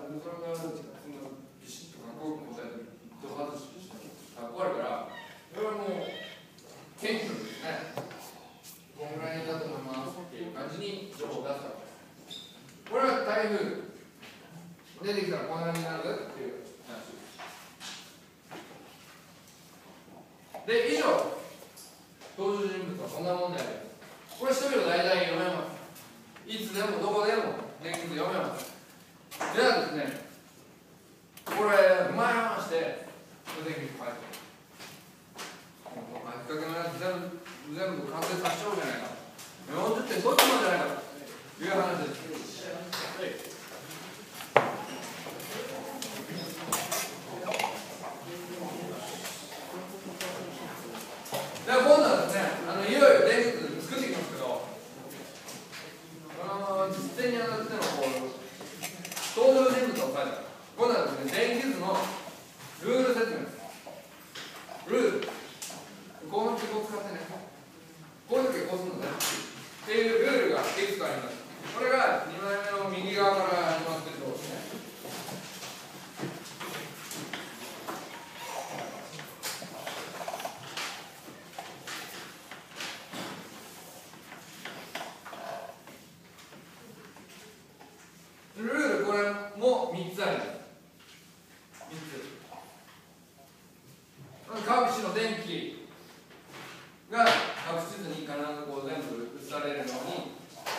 それがそのビシッとかっこよく答えてド外しかっこ悪いからこれはもう謙虚にですねこのぐらいだと思いますっていう感じに情報を出すわけです。これは台風出てきたらこんな感じになるっていう話です。で以上登場人物はこんな問題です。これ一人は大体読めます。いつでもどこでもできる読めます。じゃあですね、これ踏まえまして書籍に書いて書きかけのやつ全部全部完成させちゃおうじゃないか。よんじゅってん取ってもじゃないかという話です。では今度はですね、あのいよいよ電気図作っていきますけど、あの実践にあたってのこう登場人物を書いた。今度はですね、電気図のルール説明です。ルール。この記号を使ってね、こういう時はこうするのね。っていうルールがいくつかあります。これがにまいめの右側から始まっているところですね。ルールこれもみっつあります。みっつ。各地の電気が各地図に必ずこう全部映されるように、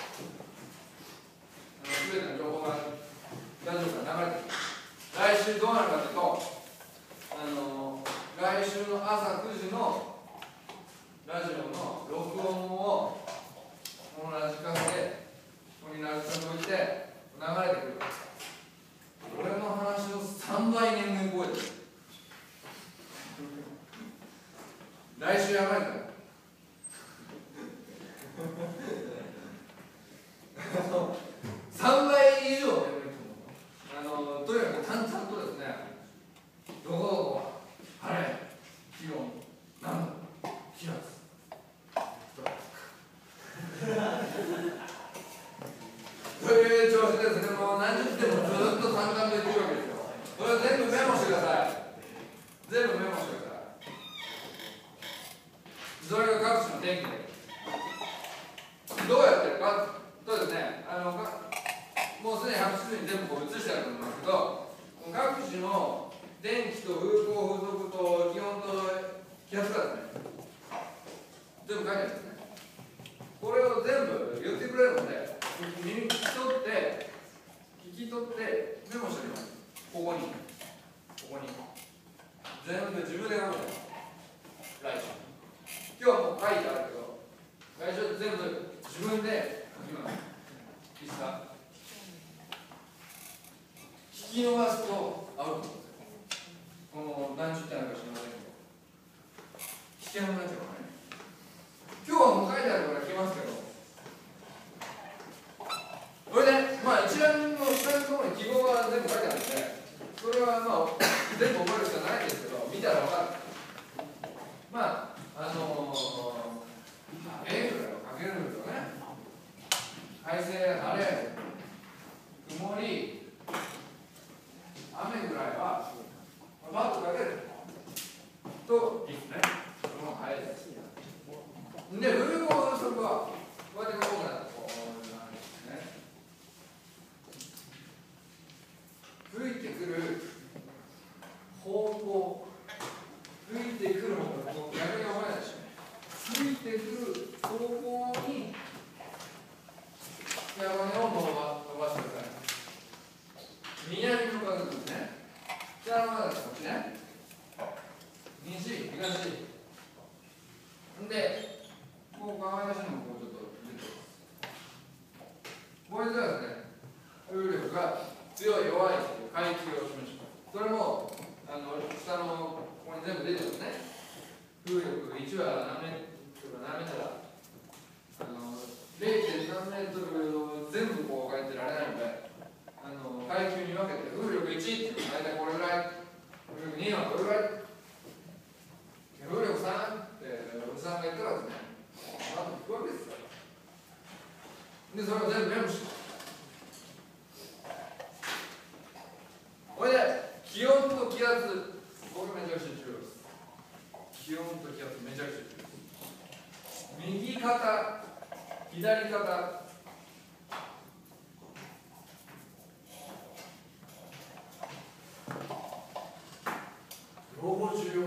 すべての情報がラジオから流れてくる。来週どうなるかというと、あの来週の朝くじのラジオの録音をこのラジカセでここにラジカセを置いて流れてくる。俺の話をさんばい年々覚えてる。来週やばいから。さんばい以上眠ると思う。あのとにかく淡々とですね、どこどこは晴れ、気温、何度、気圧、という調子ですね、もう何十点もずっと淡々と言ってるわけですよ。これを全部メモしてください。全部メモしてください。それが各地の天気でどうやってるかとですね、あのもうすでに白紙に全部こう映してあると思いますけど、各地の電気と風向風速と気温と気圧がですね、全部書いてあるんですね。これを全部言ってくれるので、耳聞き取って聞き取ってメモしております。ここにここに全部自分で書く。来週今日はもう書いてあるけど、来週全部自分で書きます。いいですか？聞き逃すとアウトですよ。この何十点あるか知りませんけど、聞けなくなっちゃうからね。今日はもう書いてあるから聞きますけど、これで、まあ一覧の下のところに記号が全部書いてあるんで、それはまあ全部覚えるしかないんですけど、見たら分かる。まああのー、かけるだよ、かけるんですよね。快晴、晴れ、曇り、雨ぐらいはバッとかけるといいですね。それも早いです。で、風向風速はこうやってこうなるとこうなんですね。吹いてくる方向、吹いてくる方向、逆に思えないでしょ。吹いてくる方向に矢羽根を伸ば伸ばしてください。南に向かうとですね。北の方ですこっちね。西、東。で、こう川東にもこうちょっと出てます。これではですね、風力が強い弱いという階級を示します。それもあの下のここに全部出てますね。風力いちは何メートル何メートルだ。あの ゼロてんさんメートルを全部こう書いてられないので、あの階級に分けて風力いちって大体これぐらい、風力にはこれぐらい、風力さんっておじさんが言ったらですね、あと聞くわけですよ。で、それを全部メモして。 気圧、これめちゃくちゃ重要です。気温と気圧めちゃくちゃ重要です。右肩、左肩、両方重要かもしれない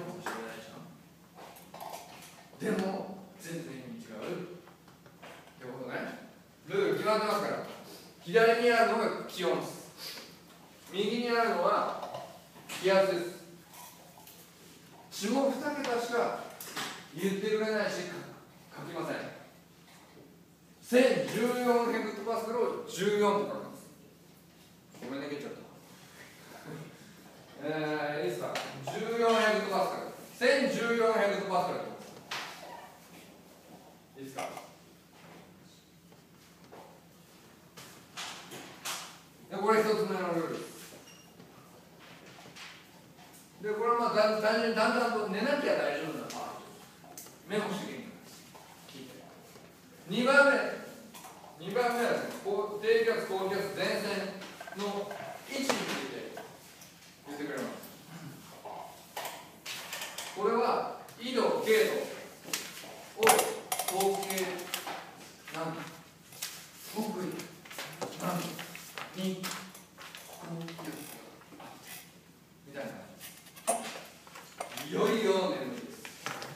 じゃん。でも全然意味違うってことね。ルール決まってますから。左にあるのが気温です。右にあるのは気圧です。下に桁しか言ってくれないし書きません。せんじゅうよんヘクトパスカルをじゅうよんと書きます。ごめんね、蹴っちゃった。えー、いいですか。じゅうよんヘクトパスカル。せんじゅうよんヘクトパスカル。いいですか。で、これ一つ目のルールです。で、これはまあだ単純にだんだんと寝なきゃ大丈夫なパート。メモしていいんです。聞いて。にばんめ。にばんめはですね、低気圧、高気圧、前線の位置について言ってくれます。これは緯度、経度を統計何度、北緯何度に高気圧みたいな。いよいよ眠いです。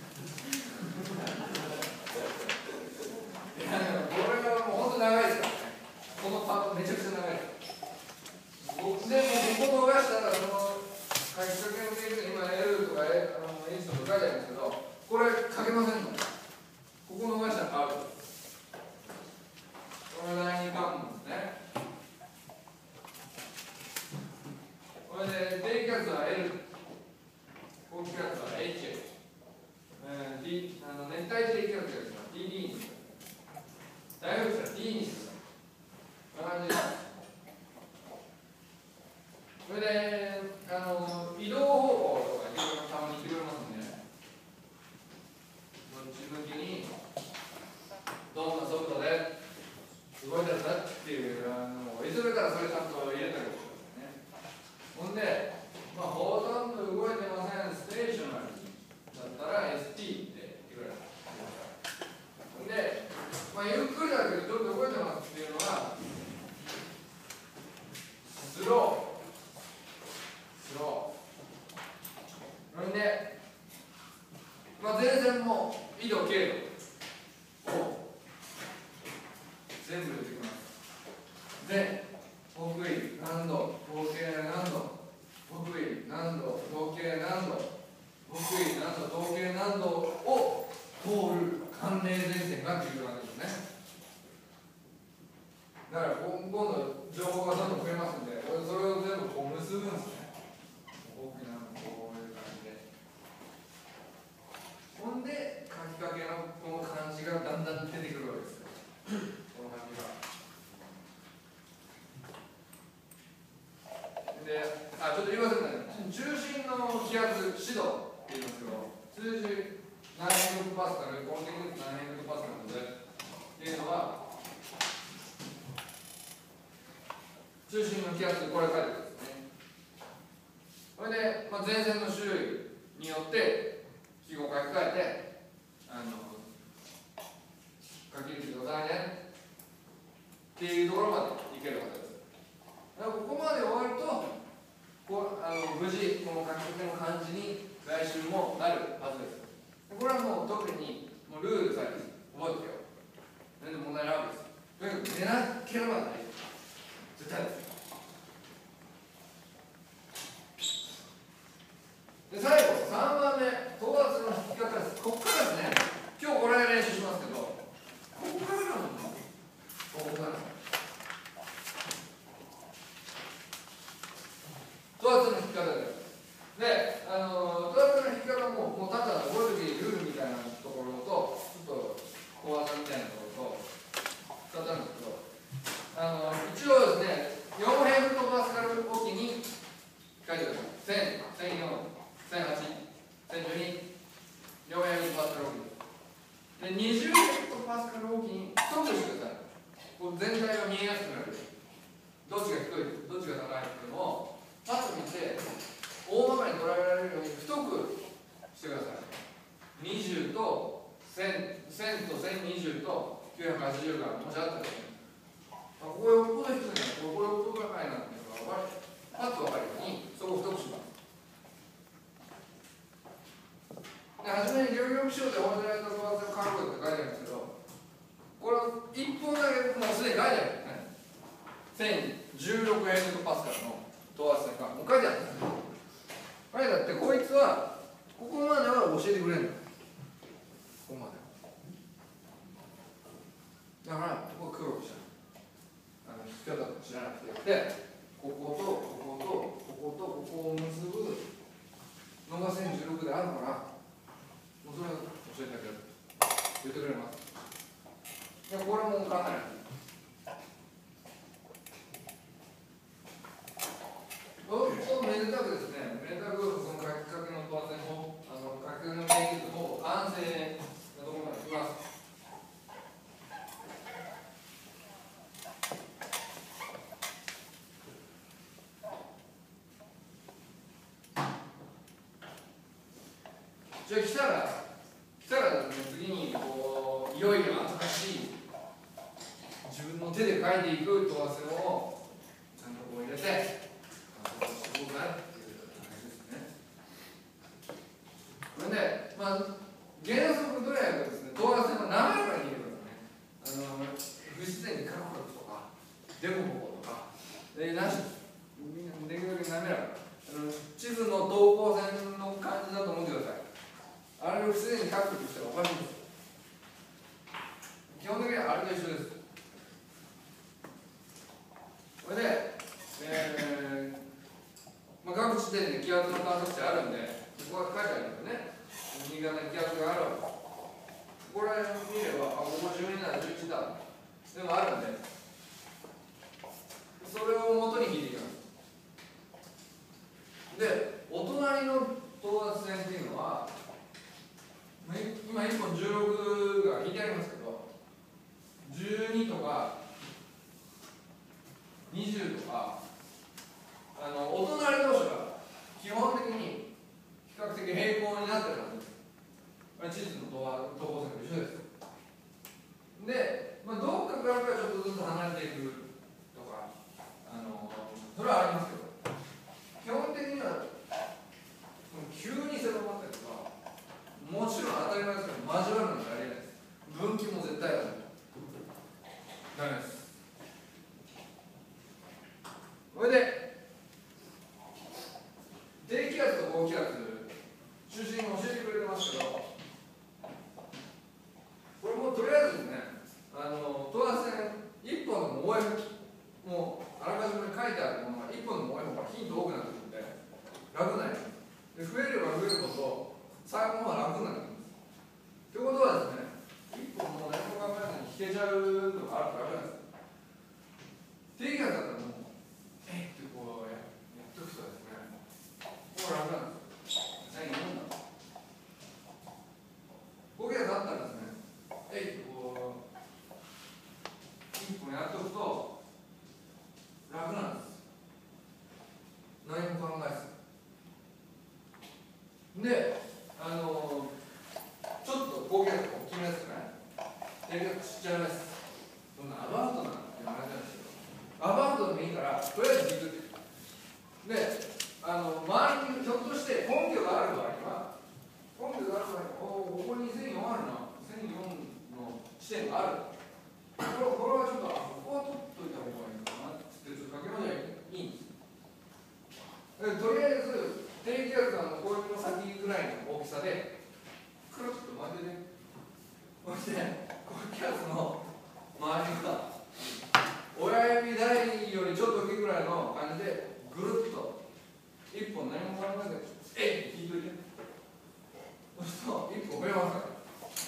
いや、これはもう本当長いですからね。このパートめちゃくちゃ長いです。僕でもここ逃したらその書きかけので今 L とかあのインストとか書いてあるんですけど、これ書けませんので、ここ逃したらアウトです。これ第二関門ですね。これで低気圧は L、高気圧は エイチエイチ、えー D、あの熱帯低気圧ですから ディーディー にする。大丈夫ですから D にする。こんな感じです。それで、あの移動方法とかいろいろたまに言ってくれますんで、どっち向きにどんな速度で動いてるんだっていうのをいつもからそれちゃんと入れたりとかね。ほんで、まあ、ほとんど動いてません、ステーショナリーだったら エスティー って言われます。ほんで、まあ、ゆっくりだけどちょっと動いてますっていうのはスロー。スロー。それで、まあ、前線も緯度、経度を全部出てきます。で、北緯何度、統計何度、北緯何度、統計何度、北緯何度、統計何度を通る寒冷前線が重要なんですね。だから今度情報がどんどん増えますんで、それを全部こう結ぶんですね。大きなこういう感じで。ほんで書きかけのこの漢字がだんだん出てくるわけです。この漢字が。で、あ、ちょっと言いませんね。中心の気圧、指導って言いますけど、数字何ヘクトパスカル、コンテクス何ヘクトパスカルでっていうのは、中心の気圧、これ書いてあるんですね。それで、まあ、前線の種類によって記号を書き換えて、あの書き入れてくださいねっていうところまでいけるわけです。だからここまで終わると、こうあの無事この書きかけの漢字に来週もなるはずです。これはもう特にもうルールさえ覚えてよ。全然問題ないわけです。とにかく寝なければない。絶対です。で、最後、さんばんめ、等圧の引き方です。ここからですね、今日これ練習しますけど、ここからなんですよ。ここから。等圧の引き方です。で、あの等圧の引き方も、もううとせん、せんとせんにじゅうときゅうひゃくはちじゅうがもしあったらね、あ、ここよっぽど低いな、ここよっぽど高いなっていうのがパッと分かるようにそこを太くします。で、初めに両極小でホワイトライトドアスカーブって書いてあるんですけど、これいっぽんだけもうすでに書いてあるんですね。せんじゅうろくヘクトパスカルのドアスがもう書いてあるんです。書いてあって、こいつはここまでは教えてくれるの。ここまでだからここ苦労した、あの聞き方知らなくて、でこことこことこことここを結ぶのがせんじゅうろくであるから、もうそれを教えてあげる、言ってくれます。でこれも考えない。おおめでたくですね、めでたくその書きかけの当然もあの書きかけの研究と安静なところまでいきます。じゃあ来たら来たらですね、次にこういよいよ新しい自分の手で書いていく等圧線をちゃんとこう入れて観察していこうかなっていう感じですね。これで、まあ、原則とにかくですね、等圧線は滑らかに入れるからね、あの不自然にカクカクとかデコボコとかでなし、できるだけ滑らか、あの地図の等高線の感じだと思ってください。あれを不自然にカクカクしたらおかしいんです。基本的にはあれと一緒です。これで、えーまあ、各地点で気圧の観測値あるんで、ここが書いてあるんですよね。右側に気圧があるわけです。これ見れば、あ、ここじゅうにだ、じゅういちだ、でもあるんで、それを元に引いていきます。で、お隣の等圧線っていうのは、今いっぽんじゅうろくが引いてありますけど、じゅうにとかにじゅうとか、あのお隣同士が基本的に比較的平行になってるはずです。これ地図の等高線と一緒です。で、まあ、どっかからかちょっとずつ離れていくとか、あのそれはありますけど、基本的には急に狭まったりとか、もちろん当たり前ですけど交わるなんてありえないです。分岐も絶対ある。ダメです。それで低気圧と高気圧中心に教えてくれてますけど、これもとりあえずですね、あの等圧線いっぽんでも多い、もうあらかじめ書いてあるものがいっぽんでも多い方がヒント多くなってくるんで楽になります。で増えれば増えるほど最後の方が楽になってくるんです。ということはですね、いっぽんもう何も考えずに引けちゃうのがあると楽なんです。低気圧だったらもうえっってこうやっとくとですね、もう楽なんですよ。何もんだ。高気圧だったらですね、えいってこう一本やっとくと楽なんです。何も考えず。で、あのちょっと高気圧が大きめですね。低気圧ちっちゃいです。そんなアバウトなんて話なんですけど、アバウトでもいいからとりあえず引く。で、あの周りにひょっとして根拠がある場合は、根拠がある場合に、おお、ここにせんよんあるな、せんよんの地点がある。これこれはちょっと、あ、ここは取っといた方がいいのかなってちょっとかけましょう。いいんです。でとりあえず低気圧のこういうの先ぐらいの大きさでくるっと巻いてね。そして高気圧の周りが親指台よりちょっと大きいぐらいの感じでぐるっと一本何も考えずえいって引いといて。そうすると一本増えますから。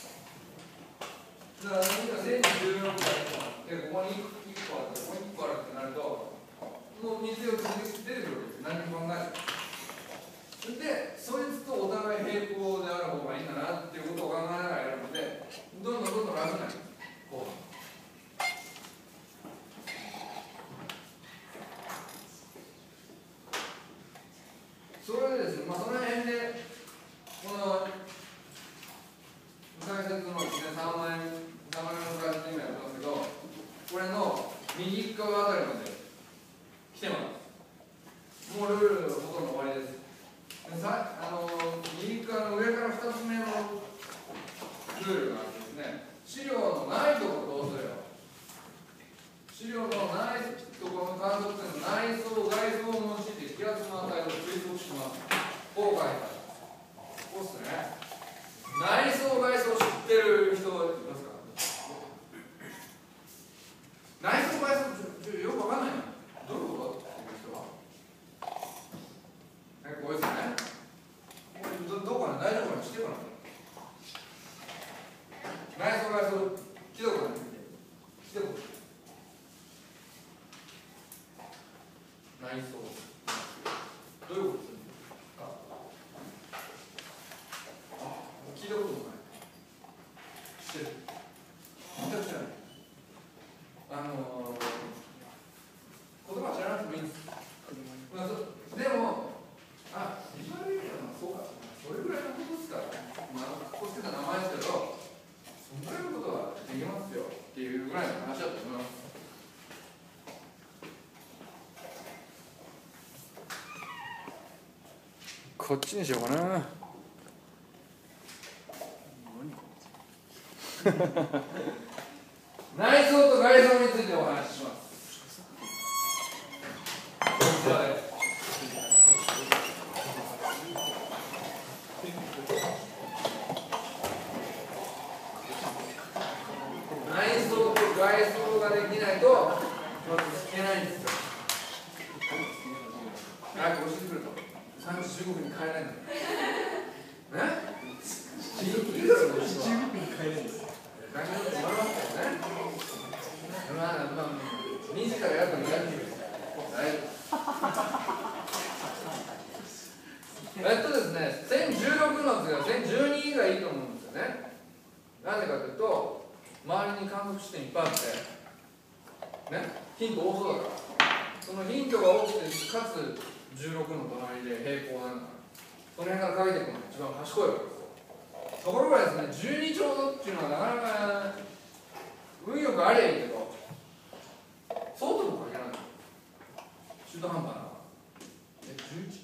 だから何かせんじゅうろくがいっぽんあって、ここにいっこあって、ここにいっこあるってなると、もうみっつよっつ出てくるわけです。何も考えず。で、そいつとお互い平行である方がいいんだなっていうことを考えながらやるので、どんどんどんどん楽になります。こう。それでですね、まあ、その辺で、このどういうことするんですか？あ、聞いたこともない。知ってる？全く知らない。あのー、言葉知らなくてもいいんです。まあ、でも、あ、言われるのはそうか、それぐらいのことですから、まあ、かっこつけた名前ですけど、そのぐらいのことはできますよっていうぐらいの話だと思います。こっちにしようかな。内装と外装についてお話しします。こちらです。内装と外装ができないとまず引けないんですよ。早く教えてくれと。さんじじゅうごふんに帰れないんだ。ね？じゅうごふんに帰れないんです。だけどつまらなかったよね。まあまあにじからやるとにじゅうです。大丈夫。えっとですね、せんじゅうろくの図がせんじゅうにがいいと思うんですよね。なぜかというと、周りに観測地点いっぱいあって、ね、ヒント多そうだから。そのヒントが多くて、かつじゅうろくの隣で平行なんだから、その辺から書いていくのが一番賢いわけですよ。ところがですね、じゅうにちょうどっていうのはなかなか運よくありゃいいけど、そうとも限らない。中途半端な。え、じゅういち？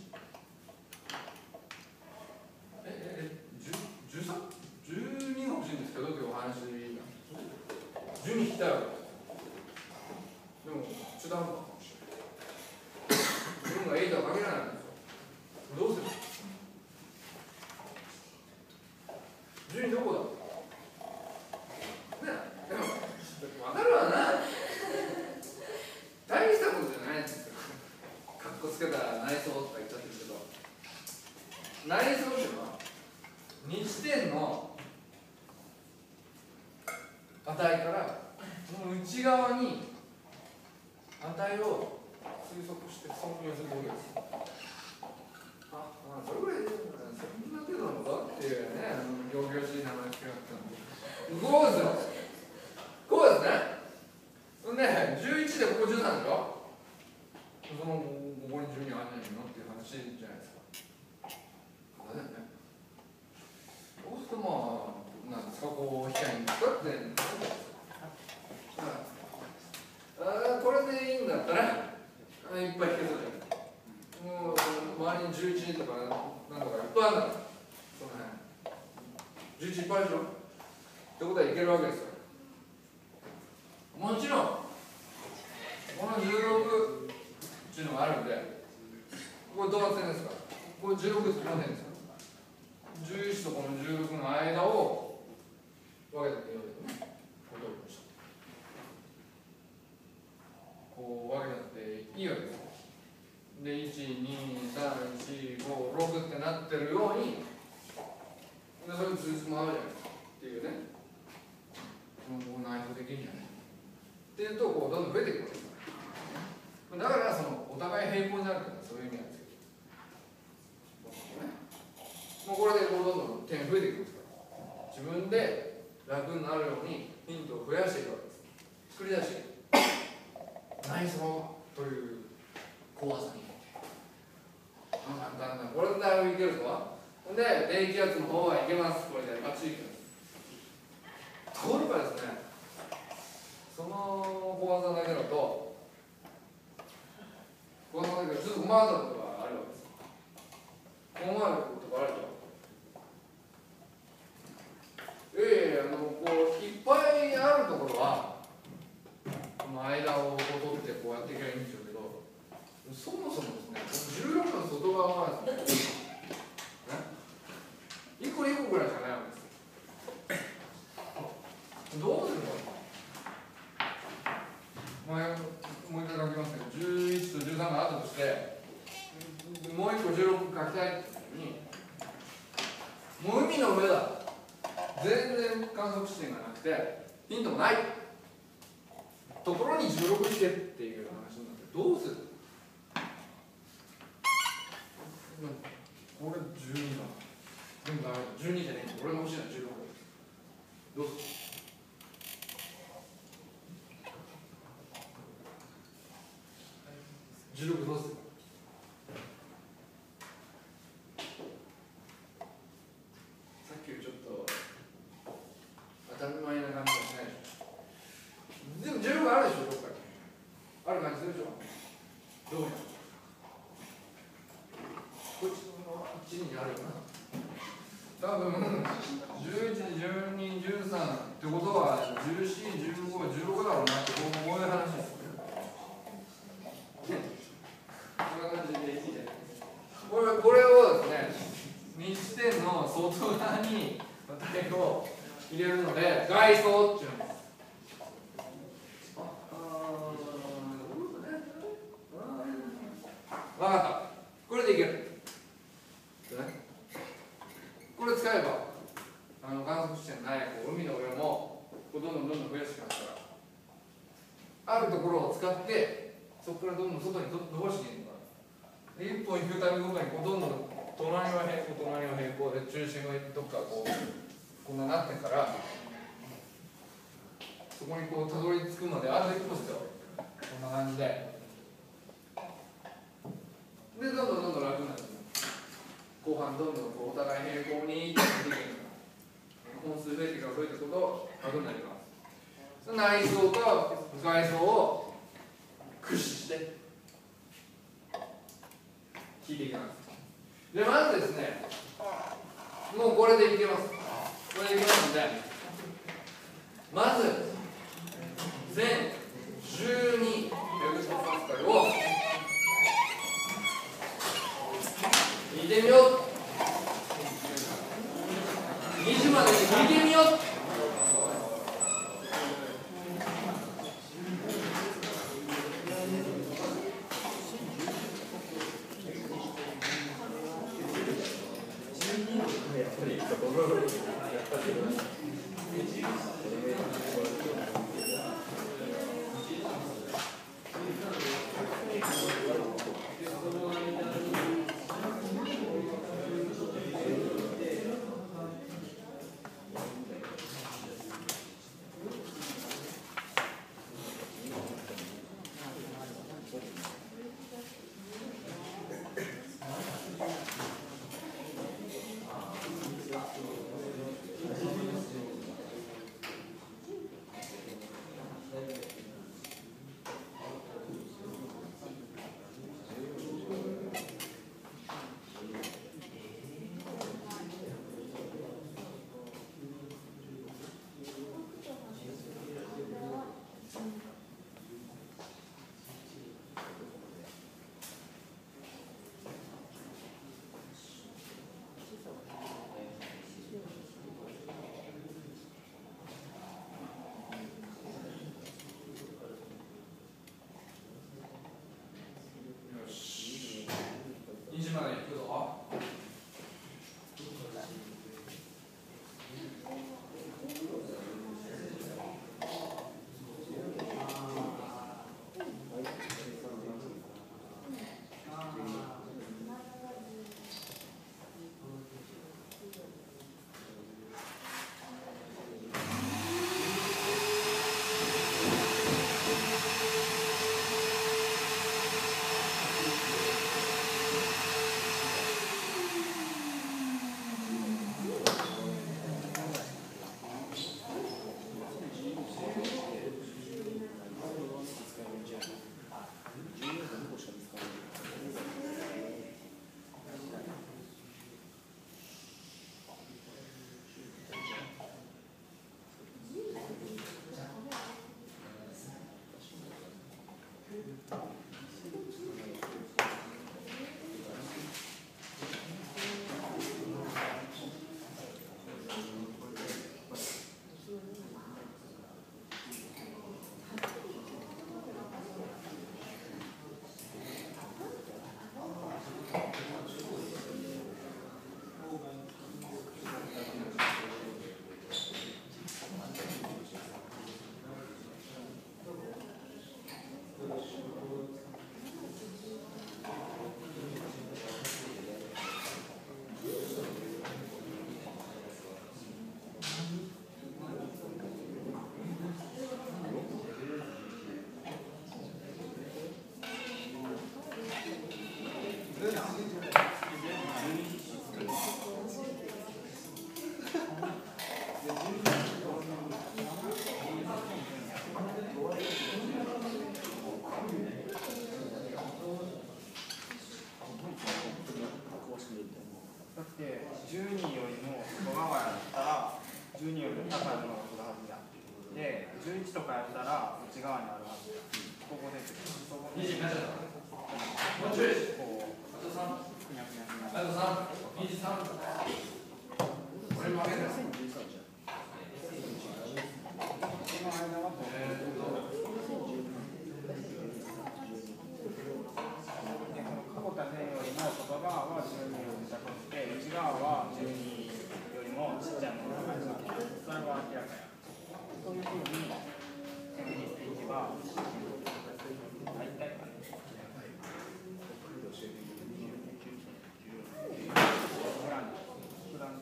え、え、え、じゅうさん？じゅうにが欲しいんですけど、今日お話が。じゅうに引きたいわけです。でも、中途半端かもしれない。自分がいいとは限らないんですよ。どうする？じゅうにどこだ？ね、でも、分かるわな。大したことじゃないんですよ。かっこつけたら内装とか言っちゃってるけど、内装っていうのはにちてんの値からその内側に値を推測して存入するわけです。あ、まあ、それぐらいで、そんな程度なのかっていうね、仰々しい名前つけなくても。こうですよ。こうですね。そんで、じゅういちでここじゅうさんでしょ。そのここにじゅうにあんないのっていう話じゃないですか。そうだよね。そうするとまあ、なんですか、こう、引きゃいいんですかって。ああ、これでいいんだったら、あいっぱい引けそうじゃない。もう、周りにじゅういちとか、なんとかいっぱいあるんだから。その辺。じゅういちいっぱいでしょ。ってことはいけるわけですよ。もちろん、このじゅうろくっていうのがあるんで、これどうなってるんですか？これじゅうろくってどうなってるんですか？じゅういちとこのじゅうろくの間を分けたっていいわけですね。こう分けたっていいわけです。で、いち、に、さん、よん、ご、ろくってなってるように、でそれにつじつま合うじゃないですか。っていうね。こう内包できるんじゃないっていうと、こうどんどん増えていくわけです。だからそのお互い平行になるからそういう意味なんですけど、もうこれでこうどんどん点増えていくんですから、自分で楽になるようにヒントを増やしていくわけです。作り出していく内装という小技に簡単な、これでだいぶいけるぞ。ほんで低気圧の方はいけます。これでバッチリいけます。ところがですね、その小技だけだとこの中でちょっと困ったことがあるわけです。困ることがあると。ええー、あのこういっぱいあるところはこの間を取ってこうやっていけばいいんでしょうけど、そもそもですね、じゅうろくの外側はですね、いっこいっこぐらいしかないわけです。どうするの？まあ、もう一回書きますけど、じゅういちとじゅうさんがあったとして、もう一個じゅうろく書きたいって時に、もう海の上だ。全然観測地点がなくて、ヒントもないところにじゅうろくしてっていう話になって、どうする？ これじゅうにだ。でもダメだ。じゅうにじゃねえ。俺の欲しいのはじゅうろく。どうぞ。じゅうろくどうする？さっきよりちょっと当たり前な感じがしないでしょ。でもじゅうろくあるでしょ、どっかに。ある感じするでしょ。どうや。こっちのいちにあるよな。多分じゅういち、じゅうに、じゅうさんってことはじゅうよん、じゅうご、じゅうろくだろうなってこういう話です。こんな感じでいいじゃないですか。これこれをですね、に地点の外側に値を入れるので外装っていうんです。分かった。これでいける。これ使えばあの観測地点ないこう海の上もこうどんどんどんどん増やしてますから、あるところを使ってそこからどんどん外に伸ばしていくから、一本引くたびごとにこうどんどん隣は平行隣は平行で中心がどっかこうこんななってから、そこにこうたどり着くまであと一歩ですよ。こんな感じででどんどんどんどん楽になって後半どんどんこうお互い平行に本数増えてから増えていくほど楽になります。内装と外装を駆使して引いていきます。でまずですね、もうこれでいけます。これでいけますので、まず全じゅうにヘクトパスカルを引いてみよう。にじまでに引いてみよう。にじまでいくぞ。 だってじゅうによりも外側やったらじゅうによりも高いものが来るはずや。で、じゅういちとかやったら内側にあるはずや。ここでそこでにじになっちゃった。もうちょい。あとさん。あとさん。にじさん。これ負けた。 外側はじゅうによりも高くて、内側はじゅうによりもちっちゃいものが入る。それは明らかや。そういうふうに確認していけば、大体かね。フランフラン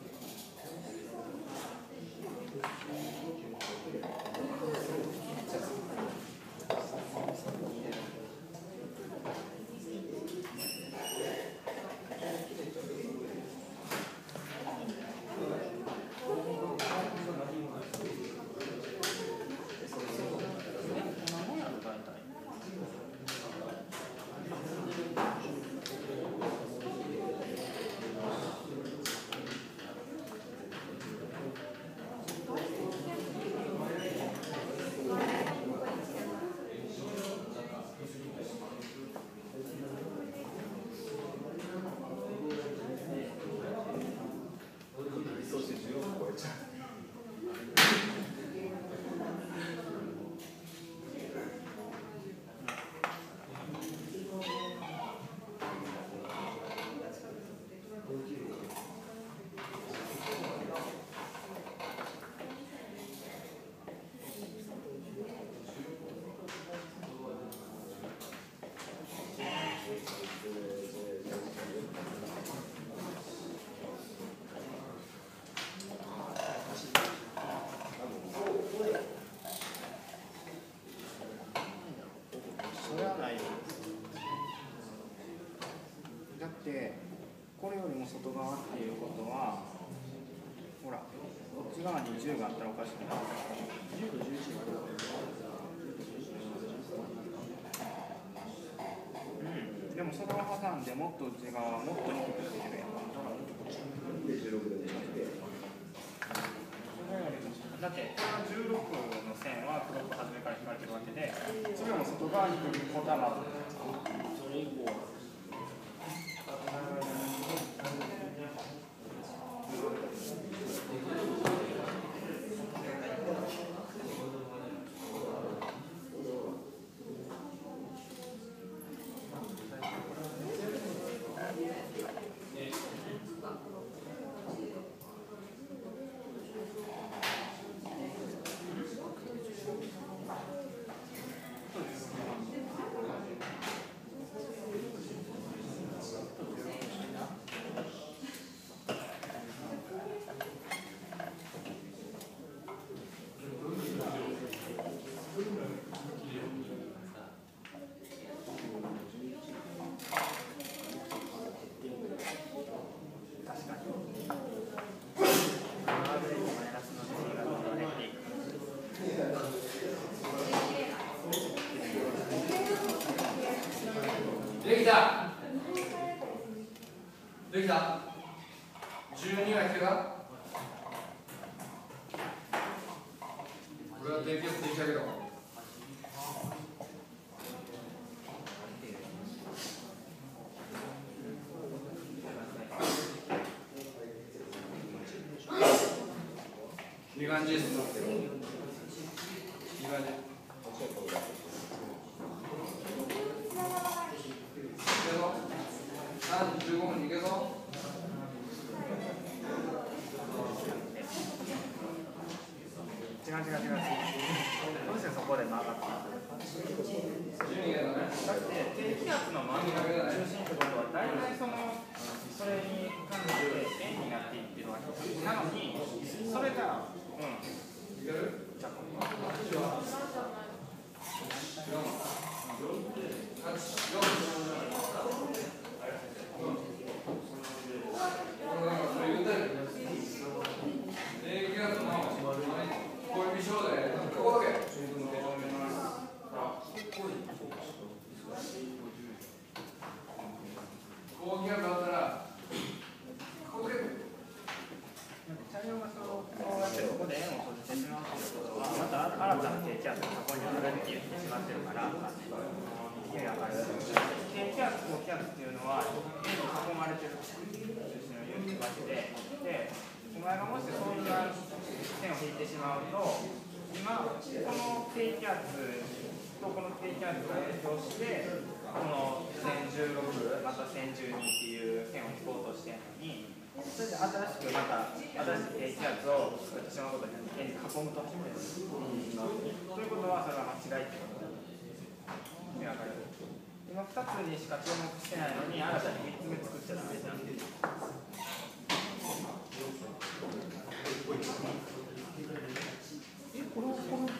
これよりも外側っていうことは、ほら、こっち側にじゅうがあったらおかしくない。じゅうとじゅういちがある。うん、でもそれを挟んでもっと内側、もっと低くしてるやん。だってこのじゅうろくの線は黒く初めから引かれてるわけで、それも外側に来ることはまずそれ以降は。 できたできたじゅうには手がこれは低気圧できたけどいい感じですいい感じさんじゅうごふんに行けぞ。 違う違う違う。どうしてそこで曲がった？だって低気圧の真ん中が中心ってことは大体そのそれに関して円になっていってるわけです。なのにそれがうんいける？じゃ高気圧だったらここでわけで、で、お前がもしそんな線を引いてしまうと、今、この低気圧とこの低気圧が影響して、この線じゅうろく、また線じゅうにっていう線を引こうとしてるのに、それで新しくまた新しい低気圧を作ってしまうことになって、円に囲むと始める。ということは、それは間違いってことだ。分かる？今ふたつにしか注目してないのに、新たにみっつめ作っちゃダメじゃん。え、これをこの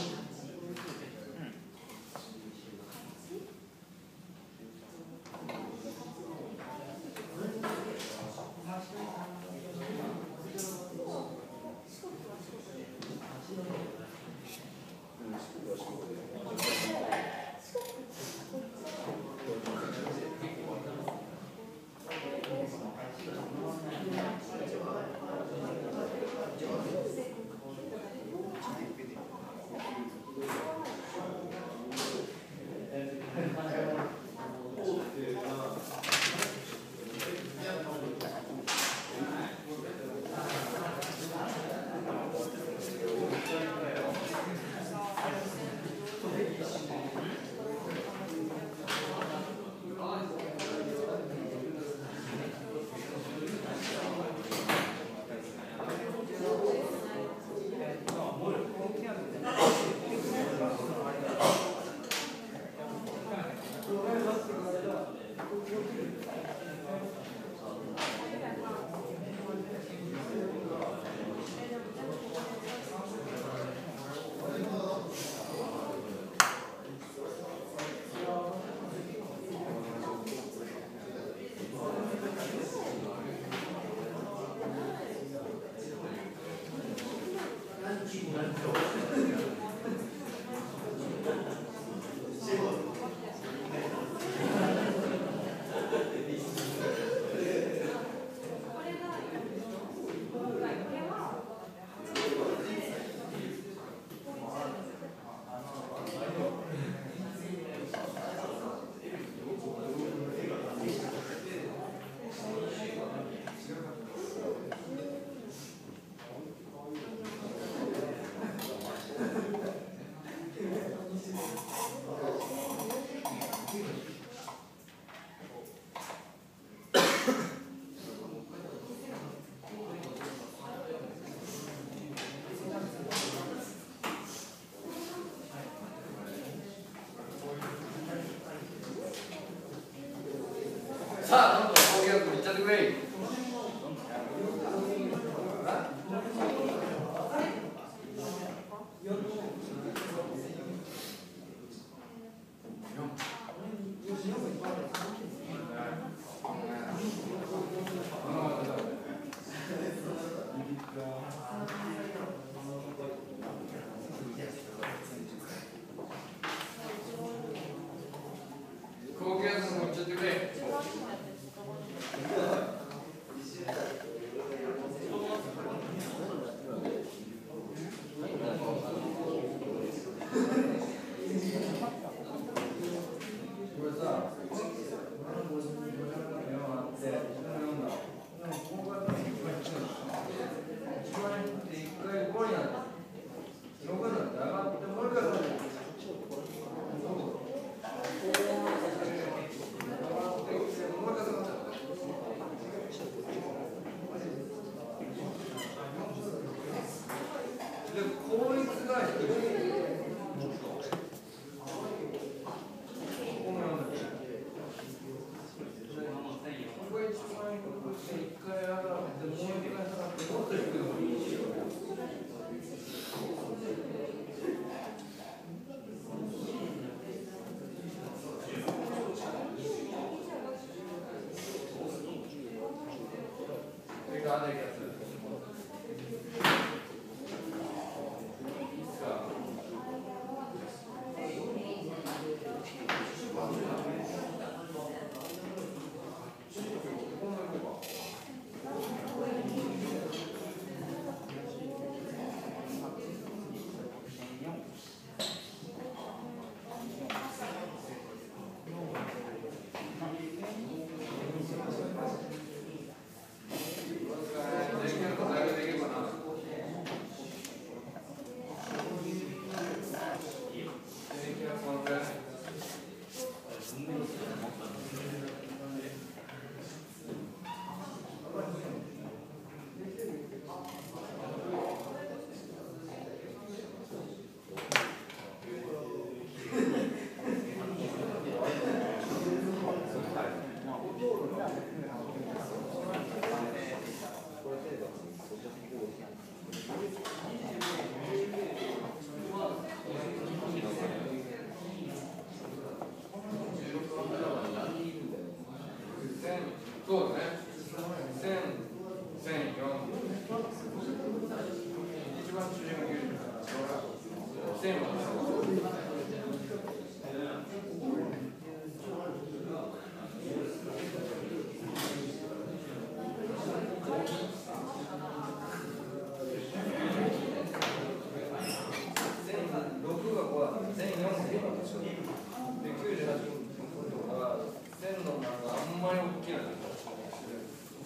さあ、どんどん高気圧いっちゃってくれ。高気圧もいっちゃってくれ。効率が低い。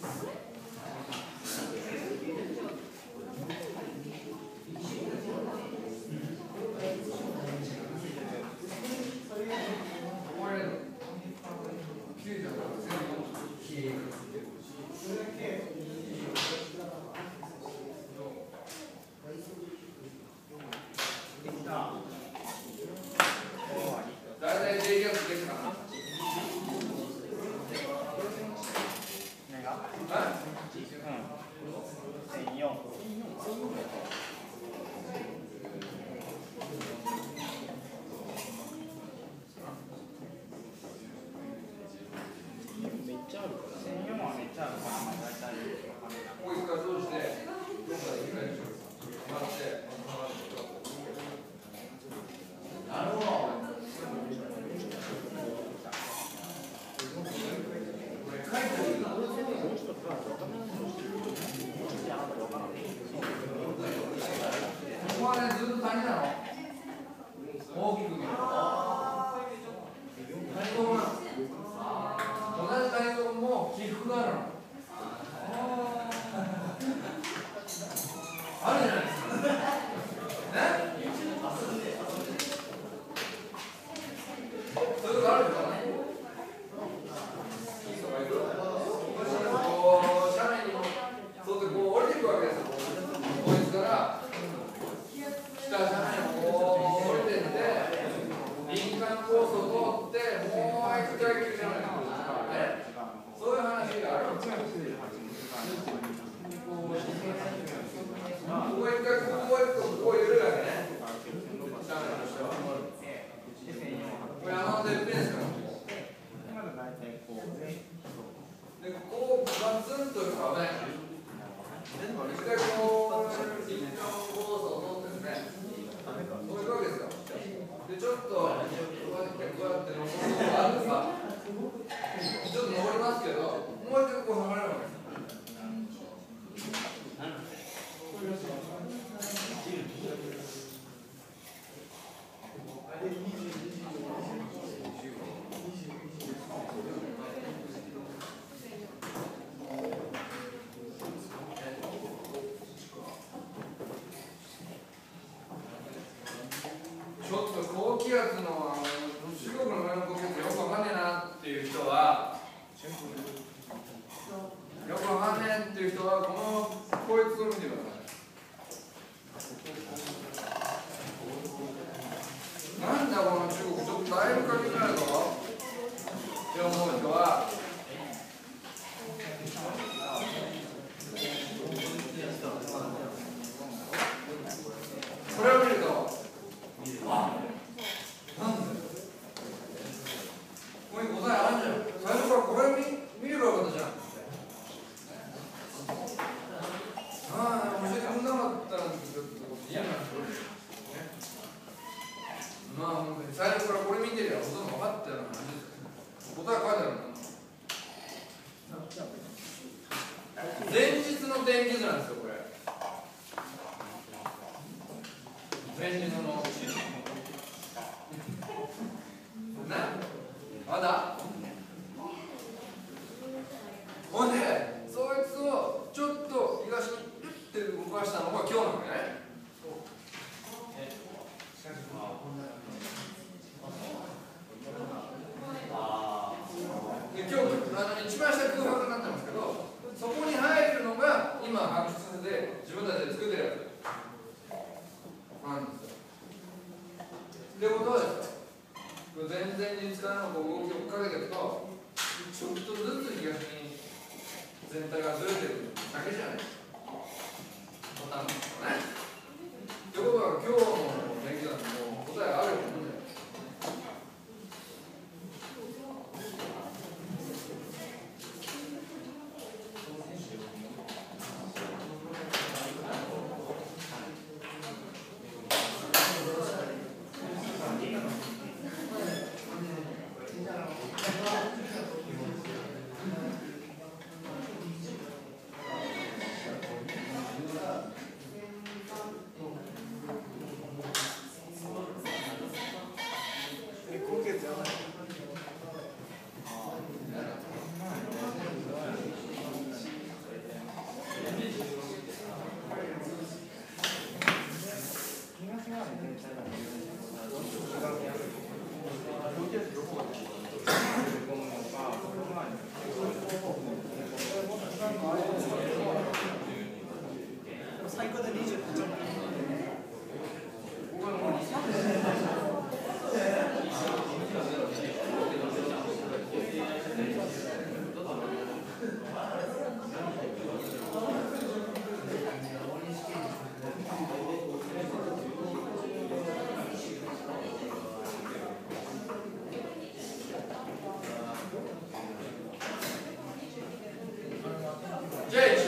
ちょっと高気圧のあの中国の上の高気圧よくわかんねえなっていう人はよくわかんねえっていう人はこのこいつを見てください。なんだこの中国ちょっとだいぶ書きになるぞって思う人はこれを見るとあ、なんだよここに答えあるじゃん。最初からこれ見、見ればよかったじゃん。ああ、教えてくれなかったんですよってこと嫌なんですよ。まあ本当に最初からこれ見てりゃほとんど分かったような話ですよ。答え書いてあるの前日の天気図なんですよ、これ。前日のな、まだほんで、そいつをちょっと東にって動かしたのが今日なのね。で今日あの一番下空白になってますけど、そこに入るのが今発掘で自分たちで作ってるやつなんですよ。ってことはですよ、全然に使うのを動きをかけていくと、ちょっとずつ東に全体がずれてるだけじゃないそんなんですよね。ということは今日の天気図も答えあるよね。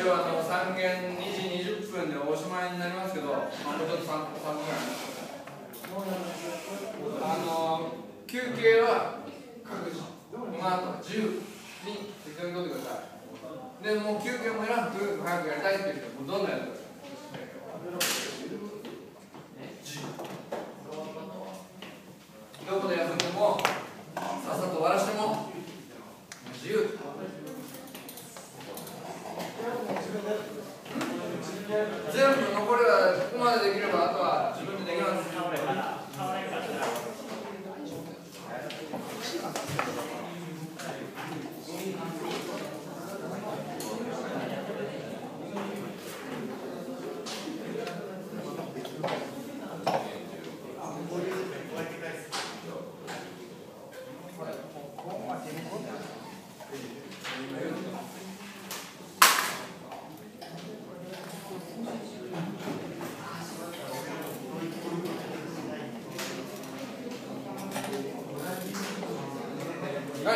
一応あのさん限にじにじゅっぷんでおしまいになりますけど、まあ、もうちょっと 3, 3分ぐらいあの休憩は各自この後自由に適当にとってください。でもう休憩もいらんく早くやりたいって言ってもうどんどんやってください。どこで休んでもさっさと終わらしても自由。全部残りはここまでできればあとは自分でできます。はい。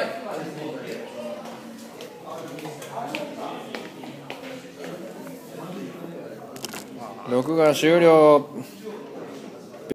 録画終了。